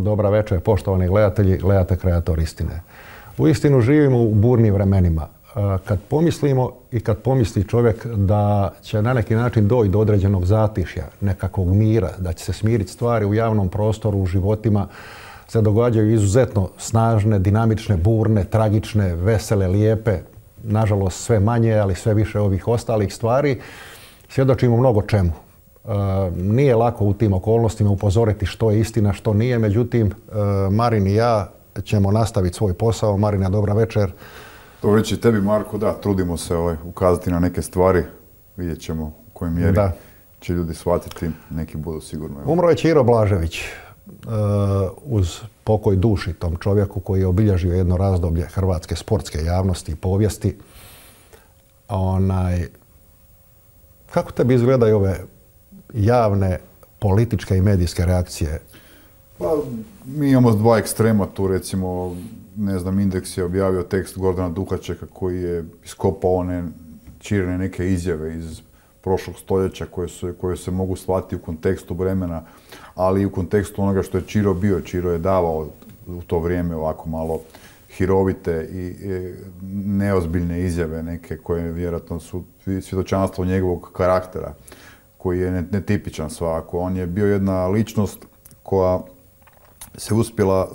Dobra večer, poštovani gledatelji, gledate Kreator istine. Uistinu živimo u burnim vremenima. Kad pomislimo i kad pomisli čovjek da će na neki način doći do određenog zatišja, nekakvog mira, da će se smiriti stvari u javnom prostoru, u životima, se događaju izuzetno snažne, dinamične, burne, tragične, vesele, lijepe, nažalost sve manje, ali sve više ovih ostalih stvari. Svjedočimo mnogo čemu. Nije lako u tim okolnostima upozoriti što je istina, što nije. Međutim, Marin i ja ćemo nastaviti svoj posao. Marina, dobra večer. Dobro večer tebi, Marko. Da, trudimo se ukazati na neke stvari. Vidjet ćemo u kojoj mjeri će ljudi shvatiti. Neki budu sigurno. Umro je Ćiro Blažević. Uz pokoj duši tom čovjeku koji je obilježio jedno razdoblje hrvatske sportske javnosti i povijesti. Kako tebi izgledaju ove javne političke i medijske reakcije? Pa, mi imamo dva ekstrema tu, recimo, ne znam, Indeks je objavio tekst Gordana Duhačeka koji je iskopao one Ćirine neke izjave iz prošlog stoljeća koje se mogu shvatiti u kontekstu vremena, ali i u kontekstu onoga što je Ćiro bio. Ćiro je davao u to vrijeme ovako malo hirovite i neozbiljne izjave neke koje vjerojatno su svjedočanstvo njegovog karaktera koji je netipičan svakako. On je bio jedna ličnost koja se uspjela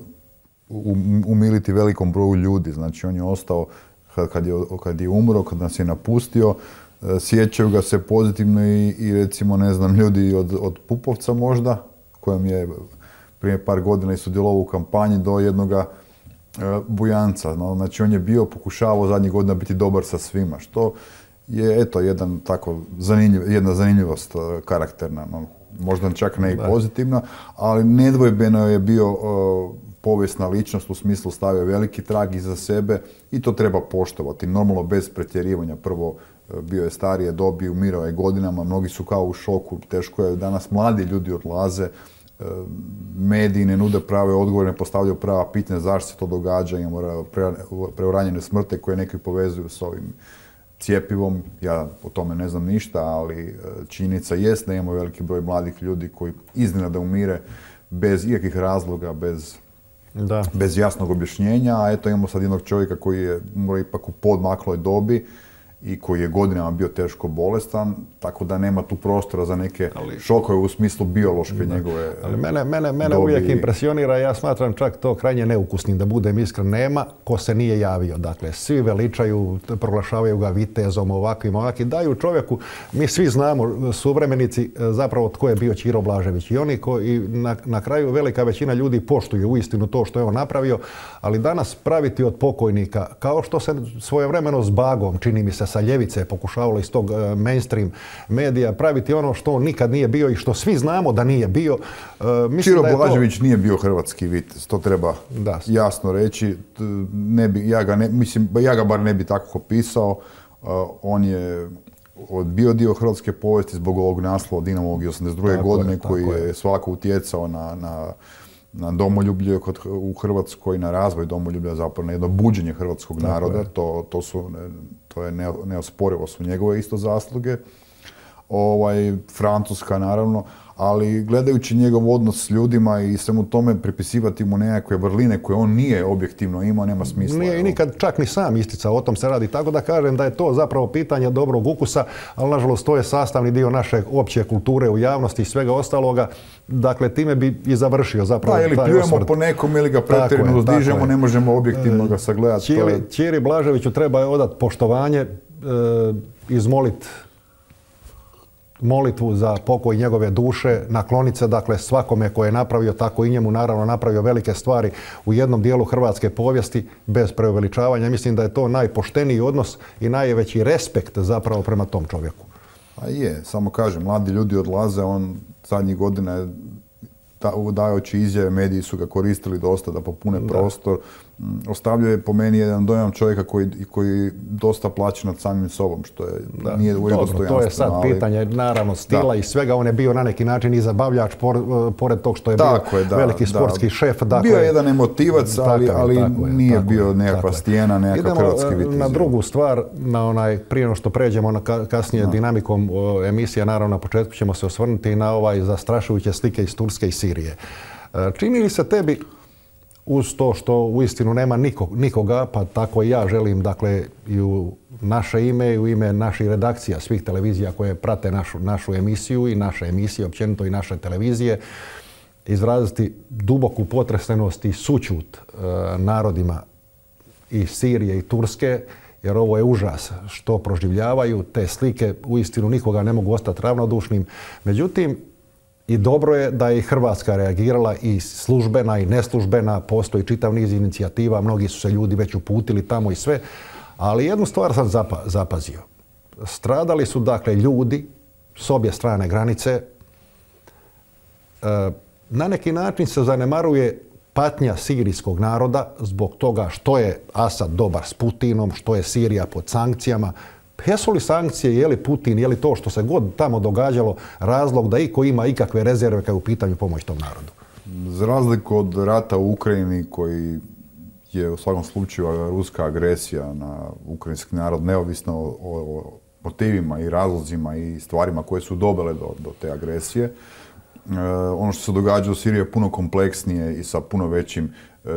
umiliti velikom broju ljudi. Znači on je ostao, kad je umro, kad nas je napustio, sjećaju ga se pozitivno i recimo, ne znam, ljudi od Pupovca možda, kojem je prije par godina i sudjelovao u kampanji, do jednoga Bujanca. Znači on je pokušavao zadnjih godina biti dobar sa svima, što je eto jedna zanimljivost karakterna, možda čak ne i pozitivna, ali nedvojbeno je bio povijesna ličnost, u smislu stavio veliki trag iza sebe i to treba poštovati, normalno bez pretjerivanja. Prvo, bio je starije dobi, umirao je godinama, mnogi su kao u šoku, teško je, danas mladi ljudi odlaze, mediji ne nude prave odgovore, ne postavljaju prava pitanja zašto se to događa, imamo preuranjene smrti koje neki povezuju s ovim cjepivom. Ja o tome ne znam ništa, ali činjenica jest da imamo veliki broj mladih ljudi koji iznenada umire bez ikakvih razloga, bez jasnog objašnjenja, a eto imamo sad jednog čovjeka koji je umro ipak u podmakloj dobi i koji je godinama bio teško bolestan, tako da nema tu prostora za neke šokove u smislu biološke njegove ali mene uvijek impresionira, ja smatram čak to krajnje neukusnim, da budem iskren, nema ko se nije javio. Dakle, svi veličaju, proglašavaju ga vitezom, ovakvim, daju čovjeku, mi svi znamo, suvremenici, zapravo tko je bio Ćiro Blažević. I oni koji na kraju velika većina ljudi poštuje uistinu to što je on napravio, ali danas praviti od pokojnika, kao što se svojevremeno s Bagom, čini mi se, sa ljevice pokušavalo iz tog mainstream medija praviti ono što on nikad nije bio i što svi znamo da nije bio. Ćiro Blažević nije bio hrvatski vitez, to treba jasno reći. Ja ga bar ne bi tako opisao. On je bio dio hrvatske povijesti zbog ovog naslova Dinamovog 82. godine koji je svako utjecao na domoljublje u Hrvatskoj, na razvoj domoljublja, zapravo na jedno buđenje hrvatskog naroda. To je neosporivo, su njegove isto zasluge. Francuska naravno, ali gledajući njegov odnos s ljudima i svemu tome pripisivati mu nekakve vrline koje on nije objektivno imao, nema smisla. Nije i nikad čak ni sam isticao, o tom se radi. Tako da kažem da je to zapravo pitanje dobrog ukusa, ali nažalost to je sastavni dio naše opće kulture u javnosti i svega ostaloga. Dakle, time bi i završio zapravo taj osvrt. Ili pljujemo po nekom ili ga pretjerano uzdižemo, ne možemo objektivno ga sagledati. Ćiri Blaževiću treba odati poštovanje, izmoliti molitvu za pokoj njegove duše, nakloniti se dakle svakome ko je napravio, tako i njemu naravno napravio velike stvari u jednom dijelu hrvatske povijesti bez preuveličavanja. Mislim da je to najpošteniji odnos i najveći respekt zapravo prema tom čovjeku. A je, samo kažem, mladi ljudi odlaze, on zadnjih godina dajući izjave, mediji su ga koristili dosta da popune prostor. Ostavljao je po meni jedan dojam čovjeka koji dosta plaće nad samim sobom, što nije uvijek dostojanstveno. To je sad pitanje, naravno, stila i svega. On je bio na neki način i zabavljač, pored tog što je bio veliki sportski šef. Bio je jedan emotivac, ali nije bio nekakva stijena, nekakav hrvatski vitez. Na drugu stvar, prije nego što pređemo na kasnije dinamikom emisije, naravno na početku ćemo se osvrnuti na zastrašujuće slike iz Turske i Sirije. Čini li se tebi, uz to što uistinu nema nikoga, pa tako i ja želim, dakle, i u naše ime i u ime naših redakcija, svih televizija koje prate našu emisiju i naše emisije, općenito i naše televizije, izraziti duboku potresenost i sućut narodima i Sirije i Turske, jer ovo je užas što proživljavaju. Te slike uistinu nikoga ne mogu ostati ravnodušnim. Međutim, i dobro je da je i Hrvatska reagirala, i službena i neslužbena. Postoji čitav niz inicijativa, mnogi su se ljudi već uputili tamo i sve. Ali jednu stvar sam zapazio. Stradali su, dakle, ljudi s obje strane granice. Na neki način se zanemaruje patnja sirijskog naroda zbog toga što je Asad dobar s Putinom, što je Sirija pod sankcijama. Jesu li sankcije, je li Putin, je li to što se god tamo događalo razlog da iko ima ikakve rezerve kad je u pitanju pomoć tom narodu? Za razliku od rata u Ukrajini, koji je u svakom slučaju ruska agresija na ukrajinski narod, neovisno o motivima i razlozima i stvarima koje su dovele do te agresije, ono što se događa u Siriji je puno kompleksnije i sa puno većim,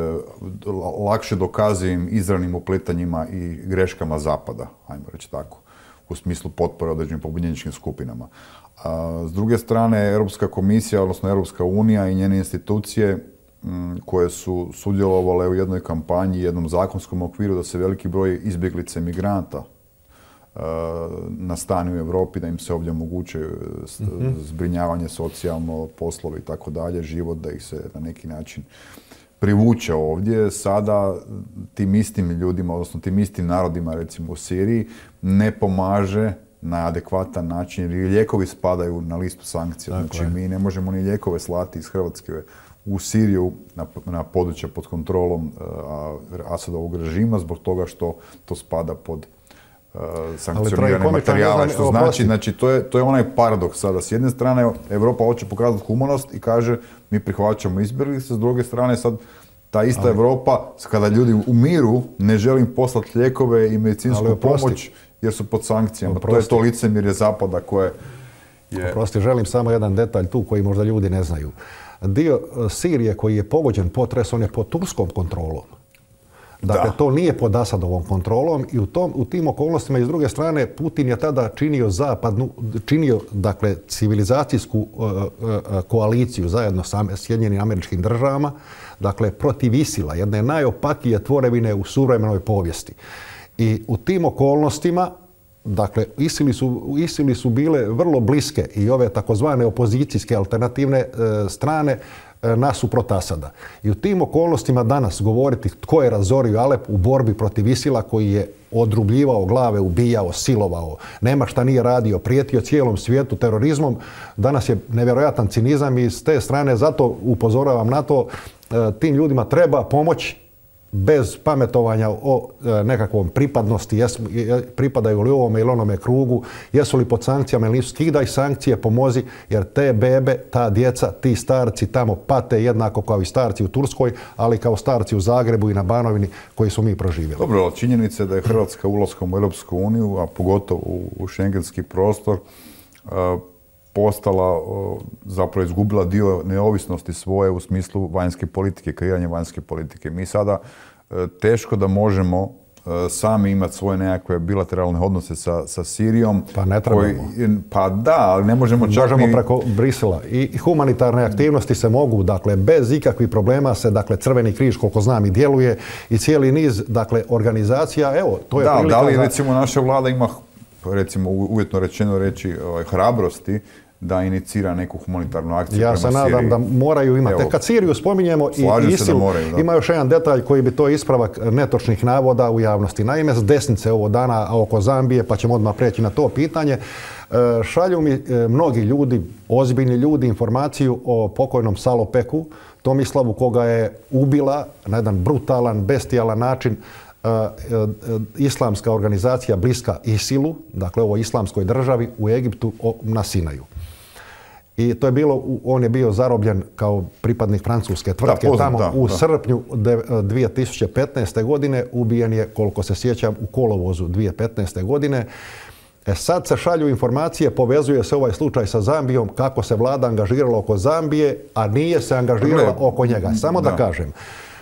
lakše dokazivim izravnim upletanjima i greškama Zapada, ajmo reći tako, u smislu potpore određenim pobunjeničkim skupinama. S druge strane, Europska komisija, odnosno Europska unija i njene institucije koje su sudjelovale u jednoj kampanji, jednom zakonskom okviru da se veliki broj izbjeglica i migranta nastani u Europi, da im se ovdje omoguće zbrinjavanje, socijalno, poslovi i tako dalje, život, da ih se na neki način privuče ovdje. Sada tim istim ljudima, odnosno tim istim narodima, recimo u Siriji, ne pomaže na adekvatan način, jer lijekovi spadaju na listu sankcija. Znači, mi ne možemo ni lijekove slati iz Hrvatske u Siriju na područje pod kontrolom Asadovog režima zbog toga što to spada pod sankcionirane materijale, što znači to je onaj paradoks sada. S jedne strane Europa hoće pokazati humanost i kaže mi prihvaćamo izbjeglice, s druge strane sad ta ista Europa, kada ljudi umiru, ne želi im poslati lijekove i medicinsku pomoć jer su pod sankcijama. To je to licemjerje Zapada koje je... Oprosti, želim samo jedan detalj tu koji možda ljudi ne znaju. Dio Sirije koji je pogođen potres, on je pod turskom kontrolom. Dakle, to nije pod Asadovom kontrolom i u tim okolnostima i s druge strane Putin je tada činio dakle, civilizacijsku koaliciju zajedno sa Sjedinjenim Američkim Državama, dakle, protiv ISIL-a, jedne najopakije tvorevine u suvremenoj povijesti. I u tim okolnostima, dakle, ISIL-i su bile vrlo bliske i ove takozvane opozicijske alternativne strane nasuprot Asada. I u tim okolnostima danas govoriti tko je razorio Alep u borbi protiv ISIL-a koji je odrubljivao glave, ubijao, silovao, nema šta nije radio, prijetio cijelom svijetu terorizmom, danas je nevjerojatan cinizam i s te strane zato upozoravam na to, tim ljudima treba pomoć bez pametovanja o nekakvom pripadnosti, pripadaju li ovome ili onome krugu, jesu li pod sankcijama ili nisu, skidaj sankcije, pomozi, jer te bebe, ta djeca, ti starci tamo pate jednako kao i starci u Turskoj, ali kao starci u Zagrebu i na Banovini koji su mi proživjeli. Dobro, činjenica je da je Hrvatska ulaskom u Europsku uniju, a pogotovo u šengenski prostor, postala, zapravo izgubila dio neovisnosti svoje u smislu vanjske politike, kreiranja vanjske politike. Mi sada teško da možemo sami imati svoje nekakve bilateralne odnose sa Sirijom. Pa ne trebamo. Pa da, ali ne možemo čak ni... preko Brisela. I humanitarne aktivnosti se mogu, dakle, bez ikakvih problema se, dakle, Crveni križ, koliko znam, i djeluje i cijeli niz, dakle, organizacija. Evo, to je prilika... Da li, recimo, naša vlada ima, recimo, uvjetno rečeno reći, hrabrosti da inicira neku humanitarnu akciju prema Siriji. Ja se nadam da moraju imati. Kad Siriju spominjemo i ISIL, ima još jedan detalj koji bi to ispravak netočnih navoda u javnosti. Naime, s desnice ovo dana oko Zambije, pa ćemo odmah prijeći na to pitanje, šalju mi mnogi ljudi, ozbiljni ljudi, informaciju o pokojnom Salopeku, Tomislavu, koga je ubila na jedan brutalan, bestijalan način islamska organizacija bliska ISIL-u, dakle ovoj islamskoj državi u Egiptu na Sinaju. I to je bilo, on je bio zarobljen kao pripadnik francuske tvrtke u srpnju 2015. godine. Ubijen je, koliko se sjećam, u kolovozu 2015. godine. Sad se šalju informacije, povezuje se ovaj slučaj sa Zambijom, kako se vlada angažirala oko Zambije, a nije se angažirala oko njega. Samo da kažem,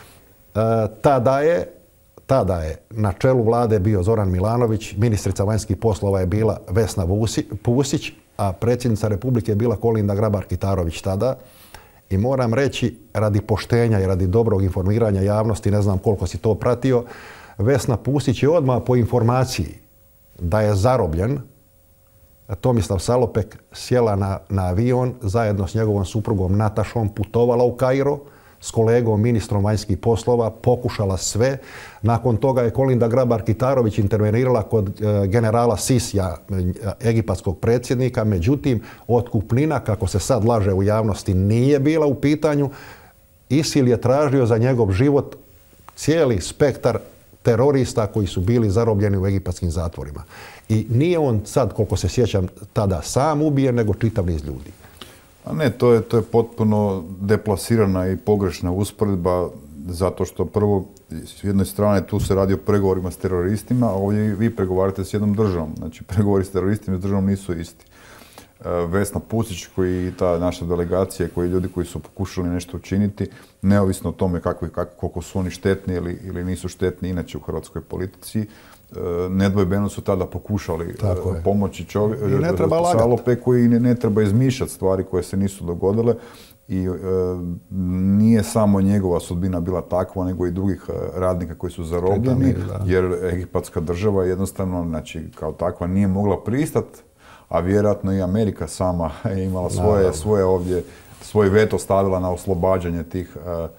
tada je na čelu vlade bio Zoran Milanović, ministrica vanjskih poslova je bila Vesna Pusić, a predsjednica Republike je bila Kolinda Grabar-Kitarović tada. I moram reći, radi poštenja i radi dobrog informiranja javnosti, ne znam koliko si to pratio, Vesna Pusić je odmah po informaciji da je zarobljen Tomislav Salopek sjela na avion zajedno s njegovom suprugom Natašom, putovala u Kairo s kolegom ministrom vanjskih poslova, pokušala sve. Nakon toga je Kolinda Grabar-Kitarović intervenirala kod generala Sisija, egipatskog predsjednika. Međutim, otkupnina, kako se sad laže u javnosti, nije bila u pitanju. ISIL je tražio za njegov život cijeli spektar terorista koji su bili zarobljeni u egipatskim zatvorima. I nije on sad, koliko se sjećam, tada sam ubijen, nego čitav niz ljudi. A ne, to je potpuno deplasirana i pogrešna usporedba, zato što prvo, s jedne strane, tu se radi o pregovorima s teroristima, a ovdje vi pregovarate s jednom državom. Znači, pregovori s teroristima i s državom nisu isti. Vesna Pusić i ta naša delegacija, ljudi koji su pokušali nešto učiniti, neovisno o tome koliko su oni štetni ili nisu štetni inače u hrvatskoj politici, nedvojbeno su tada pokušali pomoći Salopeku i ne treba izmišljati stvari koje se nisu dogodile. I nije samo njegova sudbina bila takva, nego i drugih radnika koji su zarobljeni, jer egipatska država jednostavno, znači, kao takva nije mogla pristati, a vjerojatno i Amerika sama je imala svoj veto stavila na oslobađanje tih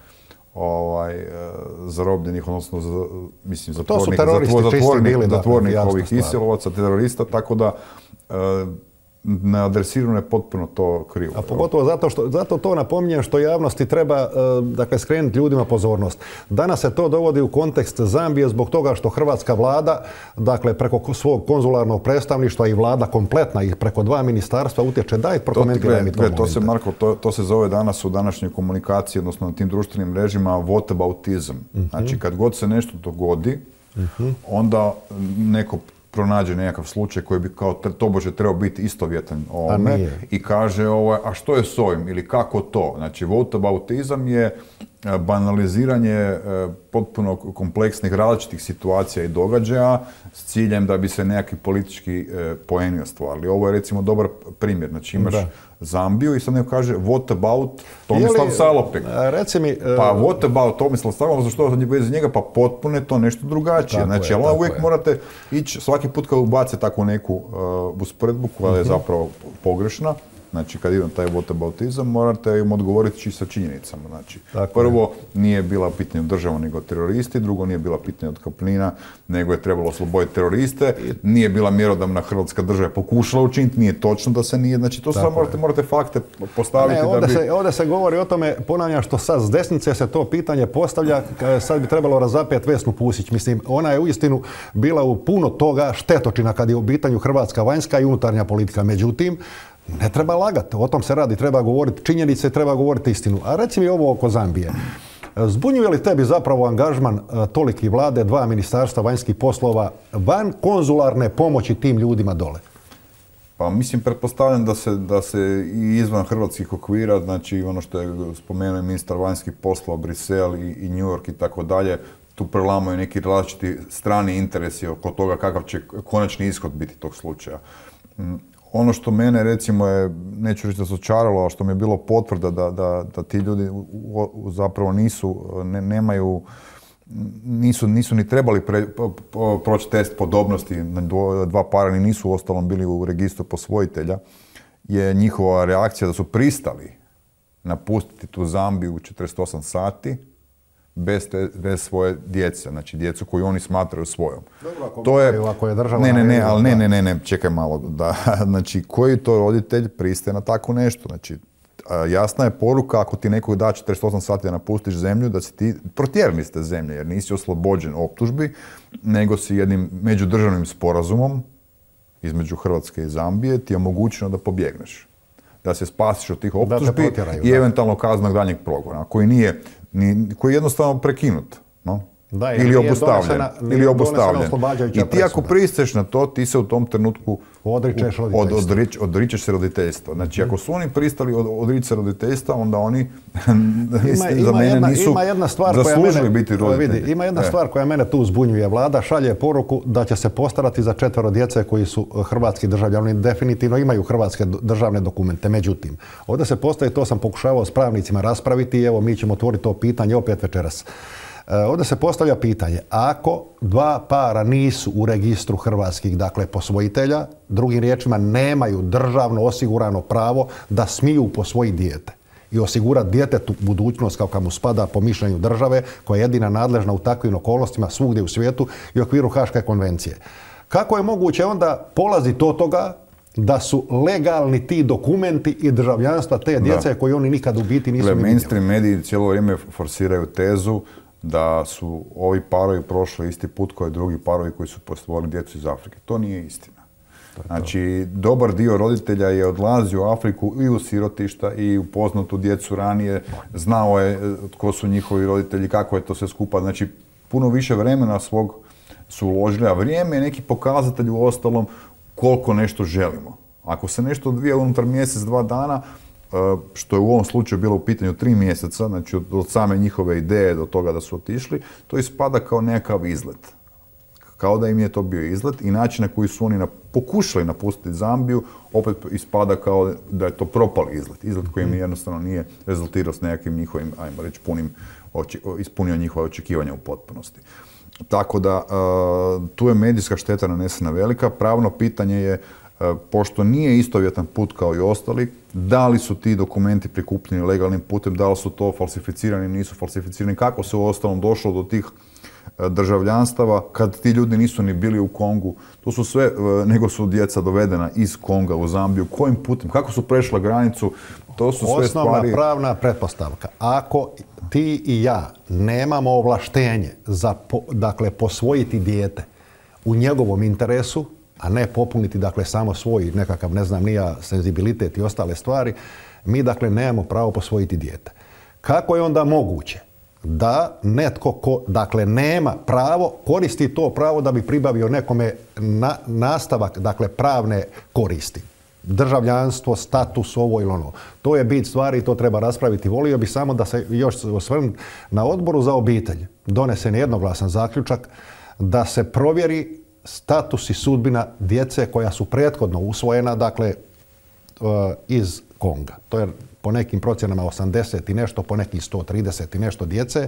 zarobljenih, odnosno zatvornih ovih isilovaca, terorista, tako da neadresirano je potpuno to krivo. A pogotovo zato to napominjem što javnosti treba skrenuti ljudima pozornost. Danas se to dovodi u kontekst Zambije zbog toga što hrvatska vlada, preko svog konzularnog predstavništva i vlada kompletna i preko 2 ministarstva utječe. Daj prokomentiraj mi to moment. To se, Marko, to se zove danas u današnjoj komunikaciji, odnosno na tim društvenim mrežima, whataboutizam. Znači, kad god se nešto dogodi, onda neko pronađe nekakav slučaj koji bi kao tobože trebao biti istovjetan ovome i kaže a što je s ovim ili kako to. Znači, whataboutizam je banaliziranje potpuno kompleksnih različitih situacija i događaja s ciljem da bi se nekakvi politički poeni ostvarili. Ovo je recimo dobar primjer. Znači, imaš Zambiju i sad neko kaže what about Tomislav Salopek. Reci mi... Pa what about Tomislav Salopek, zašto je bez njega, pa potpuno je to nešto drugačije. Znači, ali uvijek morate ići, svaki put kad ubacite takvu neku usporedbu koja je zapravo pogrešna, znači kad idem taj whataboutizam, morate im odgovoriti sa činjenicama. Znači, prvo, nije bila pitanje država nego teroristi, drugo, nije bila pitanje otkupnina, nego je trebalo osloboditi teroriste, nije bila mjerodavna hrvatska država pokušala učiniti, nije točno da se nije, znači to samo morate fakte postaviti. Ovdje se govori o tome, ponavljam, što sad s desnice se to pitanje postavlja, sad bi trebalo razapeti Vesnu Pusić. Mislim, ona je uistinu bila u puno toga štetočina kad je u pitanju hrvatska vanjska i unutarnja politika. Međutim, ne treba lagati, o tom se radi, treba govoriti činjenice, treba govoriti istinu. A reci mi ovo oko Zambije. Zbunjuje li tebi zapravo angažman toliki vlade, 2 ministarstva vanjskih poslova van konzularne pomoći tim ljudima dole? Pa mislim, pretpostavljam da se i izvan hrvatskih okvira, znači ono što je spomenuo ministar vanjskih poslova, Brisel i New York i tako dalje, tu prelamaju neki različiti strani interesi oko toga kakav će konačni ishod biti tog slučaja. Ono što mene, recimo, neću reći da se očaralo, a što mi je bilo potvrda da ti ljudi zapravo nisu ni trebali proći test podobnosti, 2 para ni nisu uostalom bili u registru posvojitelja, je njihova reakcija da su pristali napustiti tu Zambiju u 48 sati bez svoje djece, znači djecu koju oni smatraju svojom. Ako je država... Ne, čekaj malo. Znači, koji to roditelj pristaje na tako nešto? Znači, jasna je poruka ako ti nekog da 48 sati da napustiš zemlju, da si ti protjerani ste zemlje, jer nisi oslobođen optužbi, nego si jednim međudržavnim sporazumom između Hrvatske i Zambije ti je omogućeno da pobjegneš. Da se spasiš od tih optužbi i eventualno kaznenog daljnjeg progona, koji je jednostavno prekinut. No? Da, ili obustavljen. I ti ako pristaješ na to, ti se u tom trenutku odričeš se roditeljstva. Znači, ako su oni pristali odrići se roditeljstva, onda oni za mene nisu zaslužili biti roditelji. Ima jedna stvar koja mene tu uzbunjuje. Vlada šalje poruku da će se postarati za 4 djece koji su hrvatski državljani. Definitivno imaju hrvatske državne dokumente. Međutim, ovdje se postaje, to sam pokušavao s pravnicima raspraviti i evo mi ćemo otvoriti to pitanje opet večeras. Ovdje se postavlja pitanje, ako 2 para nisu u registru hrvatskih, dakle, posvojitelja, drugim riječima nemaju državno osigurano pravo da smiju posvojiti dijete i osigurati djetetu budućnost kako mu spada po mišljenju države, koja je jedina nadležna u takvim okolnostima svugdje u svijetu i u okviru Haške konvencije. Kako je moguće onda polaziti od toga da su legalni ti dokumenti i državljanstva te djece koje oni nikad u biti nisu vidjeli? Mainstream mediji cijelo vrijeme forsiraju tezu da su ovi parovi prošli isti put kao i drugi parovi koji su posvojili djecu iz Afrike. To nije istina. Znači, dobar dio roditelja je odlazio u Afriku i u sirotišta i upoznao tu djecu ranije, znao je tko su njihovi roditelji, kako je to sve skupa. Znači, puno više vremena svog su uložili, a vrijeme je neki pokazatelj u ostalom koliko nešto želimo. Ako se nešto odvija unutar mjesec, 2 dana, što je u ovom slučaju bilo u pitanju 3 mjeseca, znači od same njihove ideje do toga da su otišli, to ispada kao nekakav izlet. Kao da im je to bio izlet i način na koji su oni pokušali napustiti Zambiju, opet ispada kao da je to propali izlet. Izlet koji im jednostavno nije rezultirao s nekakvim njihovim, ajmo reći, ispunio njihova očekivanja u potpunosti. Tako da, tu je medijska šteta nanesena velika. Pravno pitanje je, pošto nije istovjetan put kao i ostali, da li su ti dokumenti prikupljeni legalnim putem, da li su to falsificirani, nisu falsificirani, kako se u ostalom došlo do tih državljanstava kad ti ljudi nisu ni bili u Kongu. To su sve, nego su djeca dovedena iz Konga u Zambiju. Kojim putem? Kako su prešla granicu? To su sve stvari... Osnovna pravna pretpostavka. Ako ti i ja nemamo ovlaštenje za posvojiti dijete u njegovom interesu, a ne popuniti samo svoj nekakav, ne znam, nija senzibilitet i ostale stvari, mi nemamo pravo posvojiti dijete. Kako je onda moguće da netko ko nema pravo, koristi to pravo da bi pribavio nekome nastavak pravne koristi? Državljanstvo, status, ovo ili ono. To je bit stvari i to treba raspraviti. Volio bih samo da se još osvrnem na Odboru za obitelj. Donesen je jednoglasan zaključak da se provjeri status i sudbina djece koja su prethodno usvojena, iz Konga. To je po nekim procjenama 80 i nešto, po nekih 130 i nešto djece.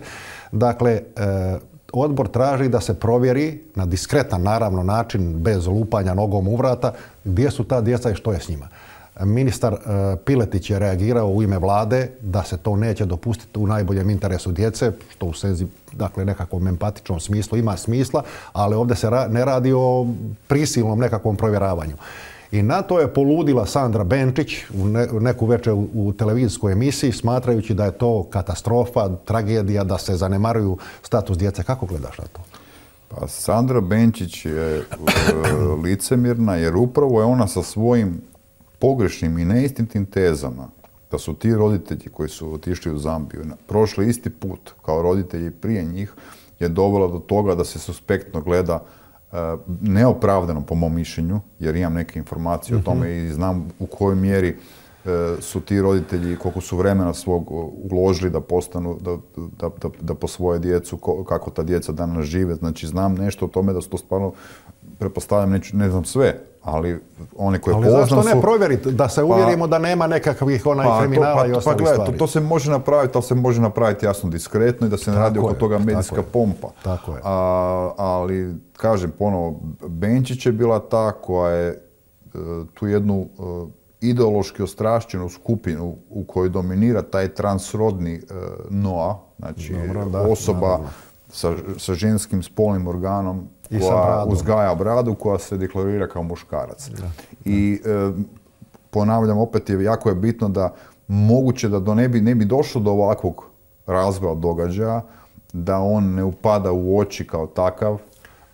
Odbor traži da se provjeri na diskretan, naravno, način, bez lupanja nogom u vrata, gdje su ta djeca i što je s njima. Ministar Piletić je reagirao u ime vlade da se to neće dopustiti u najboljem interesu djece, što u nekakvom empatičnom smislu ima smisla, ali ovdje se ne radi o prisilnom nekakvom provjeravanju. I na to je poludila Sandra Benčić u neku večer u televizijskoj emisiji, smatrajući da je to katastrofa, tragedija, da se zanemaruju status djece. Kako gledaš na to? Pa Sandra Benčić je licemjerna jer upravo je ona sa svojim pogrešnim i neistinitim tezama da su ti roditelji koji su otišli u Zambiju prošli isti put kao roditelji prije njih je dovela do toga da se suspektno gleda neopravdano po mom mišljenju, jer imam neke informacije o tome i znam u kojoj mjeri su ti roditelji, koliko su vremena svog uložili da postanu, da posvoje djecu, kako ta djeca danas žive. Znači, znam nešto o tome da su to stvarno, pretpostavljam, ne znam sve, ali one koje poznam su... Ali zašto ne provjeriti, da se uvjerimo da nema nekakvih kriminala i ostalih stvari? To se može napraviti, ali se može napraviti jasno diskretno i da se ne radi oko toga medijska pompa. Tako je. Ali, kažem ponovo, Benčić je bila ta koja je tu jednu ideološki ostrašćenu skupinu u kojoj dominira taj transrodni Noa, znači osoba sa ženskim spolnim organom koja uzgaja bradu, koja se deklarira kao muškarac. I ponavljam, opet jako je bitno da moguće da ne bi došlo do ovakvog razvoja događaja, da on ne upada u oči kao takav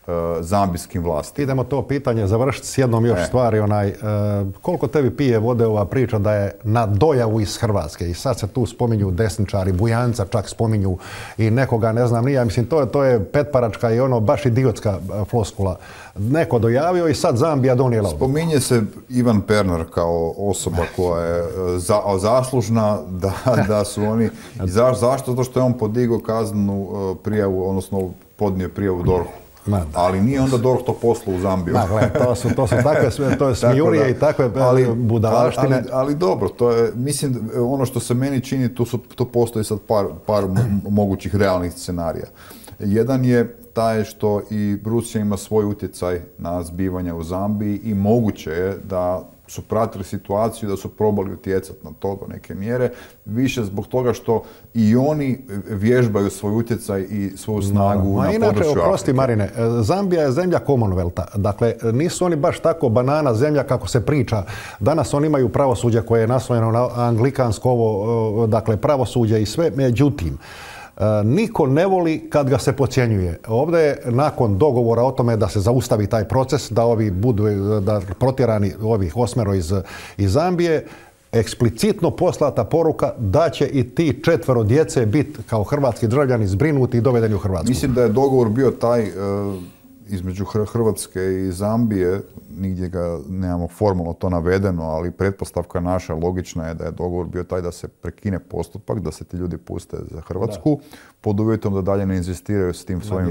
zambijskim vlastima. Idemo to pitanje završiti s jednom još stvari. Koliko tebi pije vode ova priča da je na dojavu iz Hrvatske? I sad se tu spominju desničari, Bujanca čak spominju i nekoga, ne znam nije. Mislim, to je petparačka i baš idiotska floskula. Neko dojavio i sad Zambija donijela. Spominje se Ivan Pernar kao osoba koja je zaslužna da su oni... Zašto? Zato što je on podigao kaznenu prijavu, odnosno podnio prijavu DORH-u. Ali nije onda DORH to poslao u Zambiju. To su takve sve, to je smijurije i takve budalaštine. Ali dobro, to je, mislim, ono što se meni čini, tu postoji sad par mogućih realnih scenarija. Jedan je taj što i Rusija ima svoj utjecaj na zbivanja u Zambiji i moguće je da su pratili situaciju, da su probali utjecati na to do neke mjere, više zbog toga što i oni vježbaju svoj utjecaj i svoju snagu na području Afrike. Inače, oprosti Marine, Zambija je zemlja Commonwealtha. Dakle, nisu oni baš tako banana zemlja kako se priča. Danas oni imaju pravosuđe koje je naslonjeno na anglikansko dakle, pravosuđe i sve. Međutim, niko ne voli kad ga se podcjenjuje. Ovdje je nakon dogovora o tome da se zaustavi taj proces, da ovi budu protjerani ovih 8 iz Zambije, eksplicitno poslata poruka da će i ti 4 djece biti kao hrvatski državljani zbrinuti i dovedeni u Hrvatsku. Mislim da je dogovor bio taj između Hrvatske i Zambije, nigdje ga nemamo formalno to navedeno, ali pretpostavka naša logična je da je dogovor bio taj da se prekine postupak, da se ti ljudi puste za Hrvatsku, pod uvjetom da dalje ne inzistiraju s tim svojim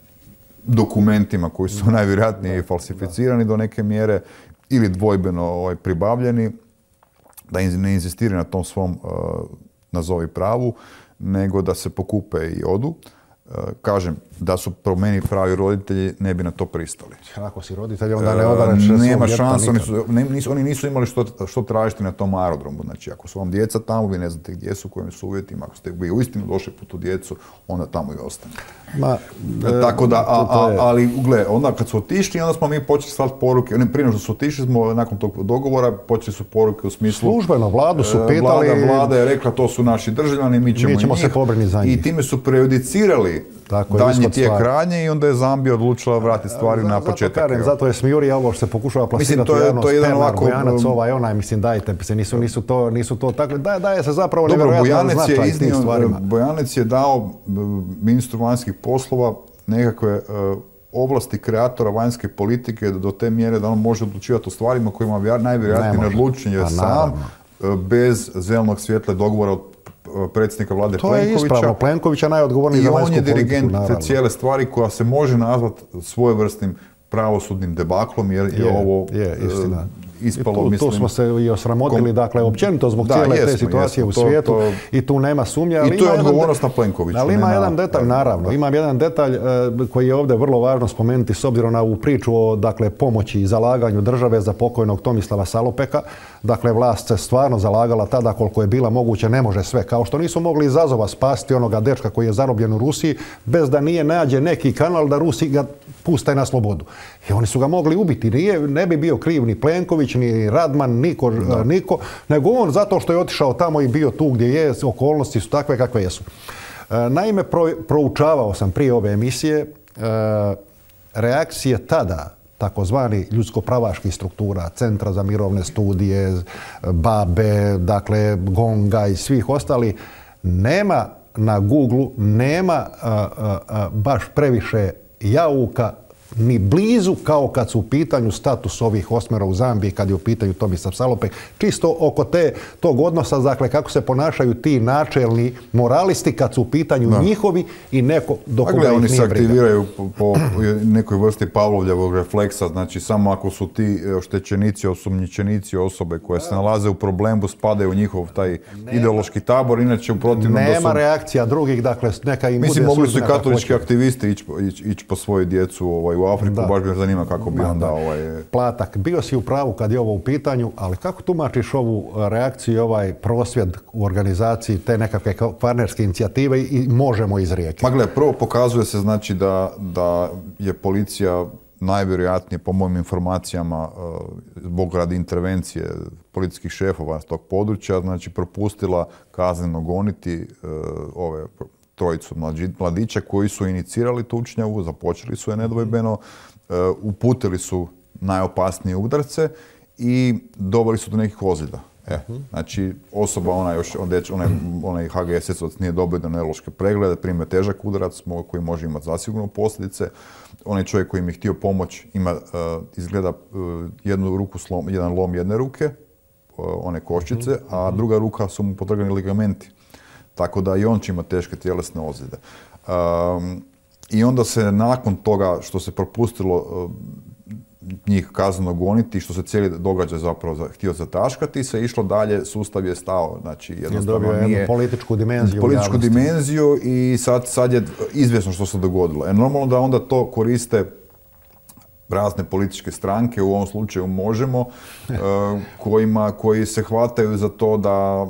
dokumentima koji su najvjerojatnije falsificirani do neke mjere ili dvojbeno pribavljeni, da ne inzistiraju na tom svom nazovi pravu, nego da se pokupe i odu. Kažem, da su po meni pravi roditelji, ne bi na to pristali. Ako si roditelj, onda ne odaneš svom nema šanse, oni nisu imali što tražiti na tom aerodromu. Znači, ako su vam djeca tamo, vi ne znate gdje su, u kojim su uvjetima, ako ste vi uistinu došli po tu djecu, onda tamo i ostane. Tako da, ali gle, onda kad su otišli, onda smo mi počeli slati poruke, prije nego što su otišli smo, nakon tog dogovora, počeli su poruke u smislu... Službeno, vladu su pitali... Vlada je rekla, to su naši državljani, mi ćemo se pobriniti za njih. I time su prejudicirali daljnji tijek radnje i onda je Zambija odlučila vratiti stvari na početak. Zato je smijurija ovo što se pokušava plasirati u javnost, Pernar, Bojanac, ovaj, mislim, dajte, nisu to tako, daje se zapravo nevjerojatno značaj tim stvarima. Bojanac je dao ministru vanjskih poslova nekakve ovlasti kreatora vanjske politike do te mjere da on može odlučivati o stvarima kojima najvjerojatnije ne odlučuje sam, bez zelenog svjetla dogovora od predsjednika vlade Plenkovića. To je ispravno. Plenkovića najodgovorniji za vanjsku politiku. I on je dirigent cijele stvari koja se može nazvati svojevrsnim pravosudnim debaklom, jer je ovo ispalo, tu smo se i osramotili, dakle, općenito zbog cijele te situacije u svijetu i tu nema sumnja. I to je odgovornost na Plenkoviću. Ali ima jedan detalj, naravno, imam jedan detalj koji je ovdje vrlo važno spomenuti s obzirom na ovu priču o pomoći i zalaganju države za pokojnog Tomislava Salopeka. Dakle, vlast se stvarno zalagala tada koliko je bila moguće, ne može sve. Kao što nisu mogli iz Azova spasti onoga dečka koji je zarobljen u Rusiji, bez da nije nađe neki kanal da Rusi ga puste na slobodu. I oni su ga mogli ubiti. Ne bi bio kriv ni Plenković, ni Radman, niko, nego on zato što je otišao tamo i bio tu gdje je, okolnosti su takve kakve jesu. Naime, proučavao sam prije ove emisije reakcije tada takozvani ljudsko-pravaških struktura, Centra za mirovne studije, BaBe, dakle GONG-a i svih ostali. Nema na Google, nema baš previše jauka ni blizu kao kad su u pitanju status ovih 8 u Zambiji, kad je u pitanju Tomislav Salopek, čisto oko tog odnosa, dakle, kako se ponašaju ti načelni moralisti kad su u pitanju njihovi i neko do koga ih nije briga. Oni se aktiviraju po nekoj vrsti Pavlovljevog refleksa, znači samo ako su ti oštećenici, osumnjičenici, osobe koje se nalaze u problemu, spadaju u njihov taj ideološki tabor, inače u protivnom nema reakcija drugih, dakle, neka im bude... Mislim, mogli su i katolički aktivisti ići po svoju djecu u Afriku, baš me zanima kako bi onda Platak, bio si u pravu kad je ovo u pitanju, ali kako tumačiš ovu reakciju i ovaj prosvjed u organizaciji te nekakve kvarnerske inicijative i možemo iz Rijeke? Ma gle, prvo pokazuje se znači da je policija najvjerojatnije, po mojim informacijama, zbog radi intervencije policijskih šefova s tog područja, znači propustila kazneno goniti trojicu mladića koji su inicirali tučnjavu, započeli su je nedvojbeno, uputili su najopasnije udarce i doveli su do nekih ozljeda. Znači, osoba, onaj HGSS-ovac nije dobio neurološke preglede, primio težak udarac koji može imati zasigurno posljedice. Onaj čovjek koji im je htio pomoć ima, izgleda, jedan lom jedne ruke, one koščice, a druga ruka su mu potrgani ligamenti. Tako da i on će imati teške tjelesne ozljede. I onda se nakon toga što se propustilo njih kazneno goniti, što se cijeli događaj zapravo htio zataškati, se išlo dalje, sustav je stao. Znači, jednostavno nije... jednu političku dimenziju. Političku dimenziju i sad je izvjesno što se dogodilo. Normalno da onda to koriste razne političke stranke, u ovom slučaju Možemo, koji se hvataju za to da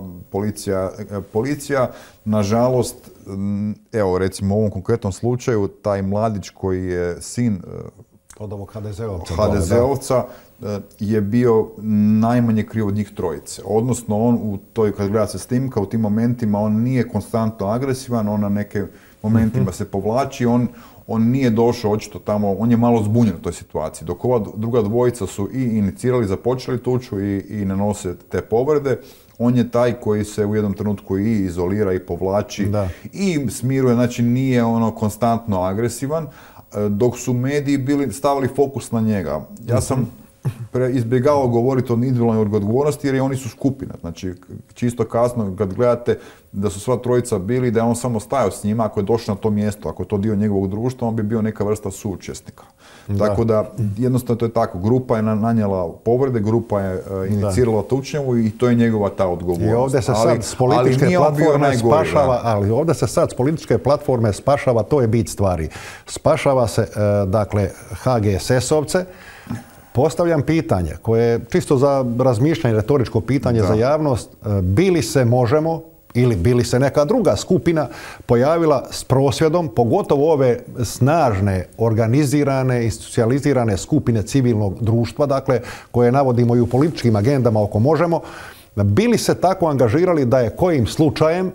policija, nažalost, evo recimo u ovom konkretnom slučaju, taj mladić koji je sin od ovog HDZ-ovca je bio najmanje kriv od njih trojice. Odnosno, on u toj, kad gleda se snimka, u tim momentima on nije konstantno agresivan, on na neke momentima se povlači, on nije došao očito tamo, on je malo zbunjen u toj situaciji. Dok ova druga dvojica su i inicirali, započeli tuču i nanose te povrede, on je taj koji se u jednom trenutku i izolira i povlači i smiruje, znači nije konstantno agresivan, dok su mediji stavili fokus na njega. Ja sam izbjegao govoriti o individualnoj odgovornosti jer oni su skupina. Znači, čisto kasno kad gledate da su sva trojica bili, da je on samo stajao s njima, ako je došao na to mjesto, ako je to dio njegovog društva, on bi bio neka vrsta suučesnika. Tako da, jednostavno to je tako. Grupa je nanijela povrede, grupa je inicirala tučnjavu i to je njegova ta odgovornost. I ovdje se sad s političke platforme spašava, ali ovdje se sad s političke platforme spašava, to je bit stvari. Spašava se, dakle, HGSS-ovce. Postavljam pitanje koje je čisto za razmišljanje, retoričko pitanje za javnost. Bi li se Možemo ili bi li se neka druga skupina pojavila s prosvjedom, pogotovo ove snažne, organizirane, institucionalizirane skupine civilnog društva, dakle, koje navodimo i u političkim agendama oko Možemo, bi li se tako angažirali da je kojim slučajem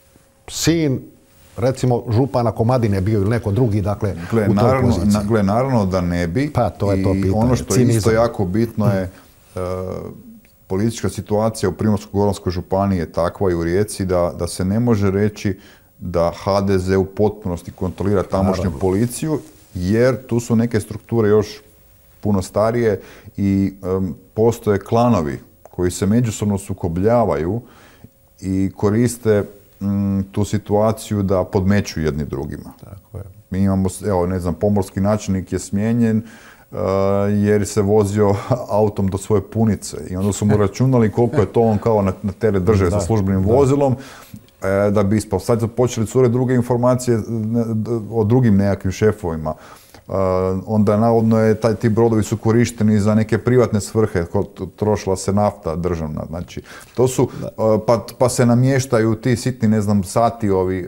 sin, recimo, župana Komadine bio ili neko drugi, dakle, u toj poziciji? Naravno da ne bi. Pa, to je to pitanje. I ono što je isto jako bitno je politička situacija u Primorsko-goranskoj županiji je takva i u Rijeci da se ne može reći da HDZ u potpunosti kontrolira tamošnju policiju, jer tu su neke strukture još puno starije i postoje klanovi koji se međusobno sukobljavaju i koriste tu situaciju da podmeću jedni drugima. Tako je. Mi imamo, evo, ne znam, pomorski načelnik je smijenjen jer se vozio autom do svoje punice i onda su mu računali koliko je to on kao na teret drže sa službenim vozilom da bi ispao. Sad su počeli cure druge informacije o drugim nekakvim šefovima. Onda navodno ti brodovi su korišteni za neke privatne svrhe, trošila se nafta državna. Znači, to su, pa se namještaju ti sitni, ne znam, sati ovi,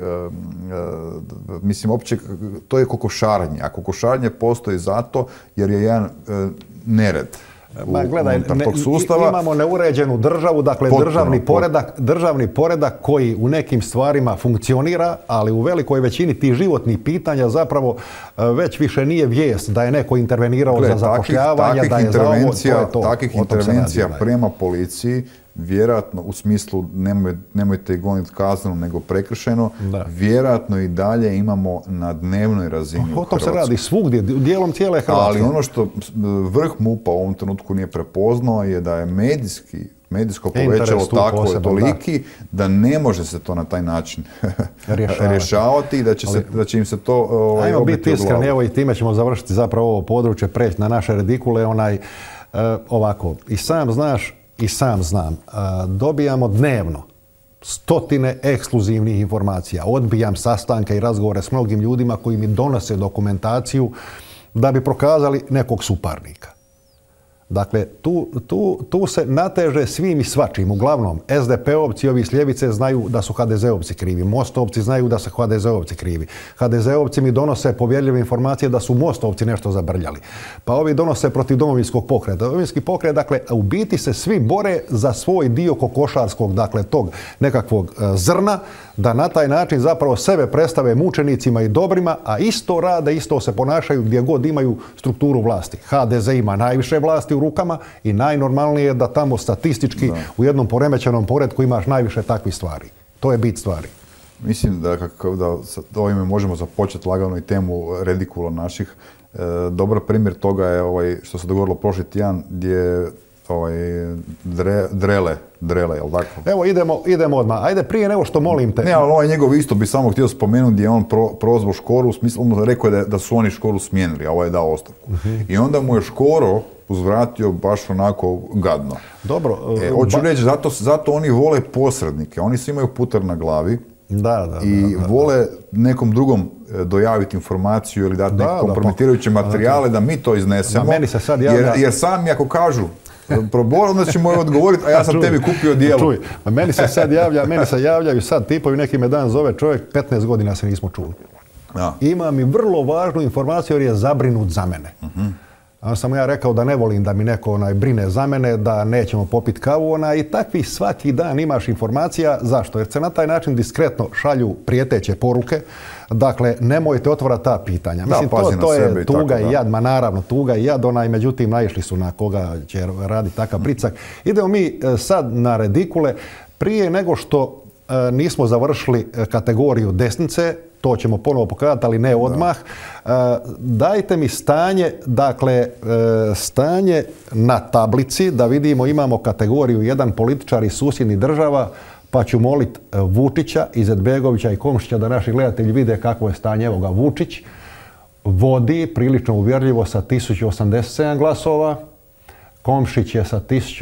mislim, opće, to je kokošarenje. A kokošarenje postoji zato jer je jedan nered. Unutar tog sustava. Imamo neuređenu državu, dakle državni poredak koji u nekim stvarima funkcionira, ali u velikoj većini tih životnih pitanja zapravo već više nije vijest da je neko intervenirao za zapošljavanje, da je za ovo, to je to. Takvih intervencija prema policiji, vjerojatno u smislu nemojte ih goniti kazneno nego prekršajno, vjerojatno i dalje imamo na dnevnoj razini u Hrvatskoj. O tom se radi svugdje, dijelom cijele Hrvatske. Ali ono što vrh MUP-a u ovom trenutku nije prepoznao je da je medijsko povećalo tako toliki da ne može se to na taj način rješavati i da će im se to ajmo biti iskreni, evo i time ćemo završiti zapravo ovo područje, preći na naše redikule, ovako, i sam znaš, i sam znam, dobijamo dnevno stotine ekskluzivnih informacija. Odbijam sastanke i razgovore s mnogim ljudima koji mi donose dokumentaciju da bi prokazali nekog suparnika. Dakle, tu se nateže svim i svačim. Uglavnom, SDP-ovci, ovi s ljevice znaju da su HDZ-ovci krivi. Mostovci znaju da su HDZ-ovci krivi. HDZ-ovci mi donose povjerljive informacije da su Mostovci nešto zabrljali. Pa ovi donose protiv Domovinskog pokreta. Domovinski pokret, dakle, u biti se svi bore za svoj dio kokošarskog, dakle, tog nekakvog zrna, da na taj način zapravo sebe predstave mučenicima i dobrima, a isto rade, isto se ponašaju gdje god imaju strukturu vlasti. HDZ ima najviše vlasti u rukama i najnormalnije je da tamo statistički u jednom poremećenom poretku imaš najviše takvih stvari. To je bit stvari. Mislim da sa ovime možemo započeti lagano i temu redikula naših. Dobar primjer toga je što se dogodilo prošli tjedan gdje Drele, jel tako? Evo, idemo odmah. Ajde, prije nego što molim te. Ne, ali ovaj njegov isto bi samo htio spomenuti gdje je on prozvao Škoru, u smislu, rekao je da su oni Škoru smijenili, a ovaj je dao ostavku. I onda mu je Škoro uzvratio baš onako gadno. Dobro. Hoću reći, zato oni vole posrednike. Oni svi imaju puter na glavi. I vole nekom drugom dojaviti informaciju ili dati neke kompromitirajuće materijale da mi to iznesemo. Jer sami ako kažu onda će moj odgovoriti, a ja sam tebi kupio dijelo. Čuj, meni se javljaju sad tipovi, neki me dan zove čovjek, 15 godina se nismo čuli. Ima mi vrlo važnu informaciju jer je zabrinut za mene. Onda sam ja rekao da ne volim da mi neko brine za mene, da nećemo popiti kavu i takvi svaki dan imaš informacija. Zašto? Jer se na taj način diskretno šalju prijeteće poruke. Dakle, nemojte otvorati ta pitanja. Mislim, to je tuga i jad, naravno, tuga i jad, međutim, naišli su na koga će raditi takav pritisak. Idemo mi sad na redikule. Prije nego što nismo završili kategoriju desnice, to ćemo ponovo pokazati, ali ne odmah. Dajte mi stanje, dakle, stanje na tablici, da vidimo, imamo kategoriju 1 političari susjednih država, pa ću moliti Vučića, Izetbegovića i Komšića da naši gledatelji vide kakvo je stanje. Evo ga, Vučić vodi prilično uvjerljivo sa 1087 glasova, Komšić je sa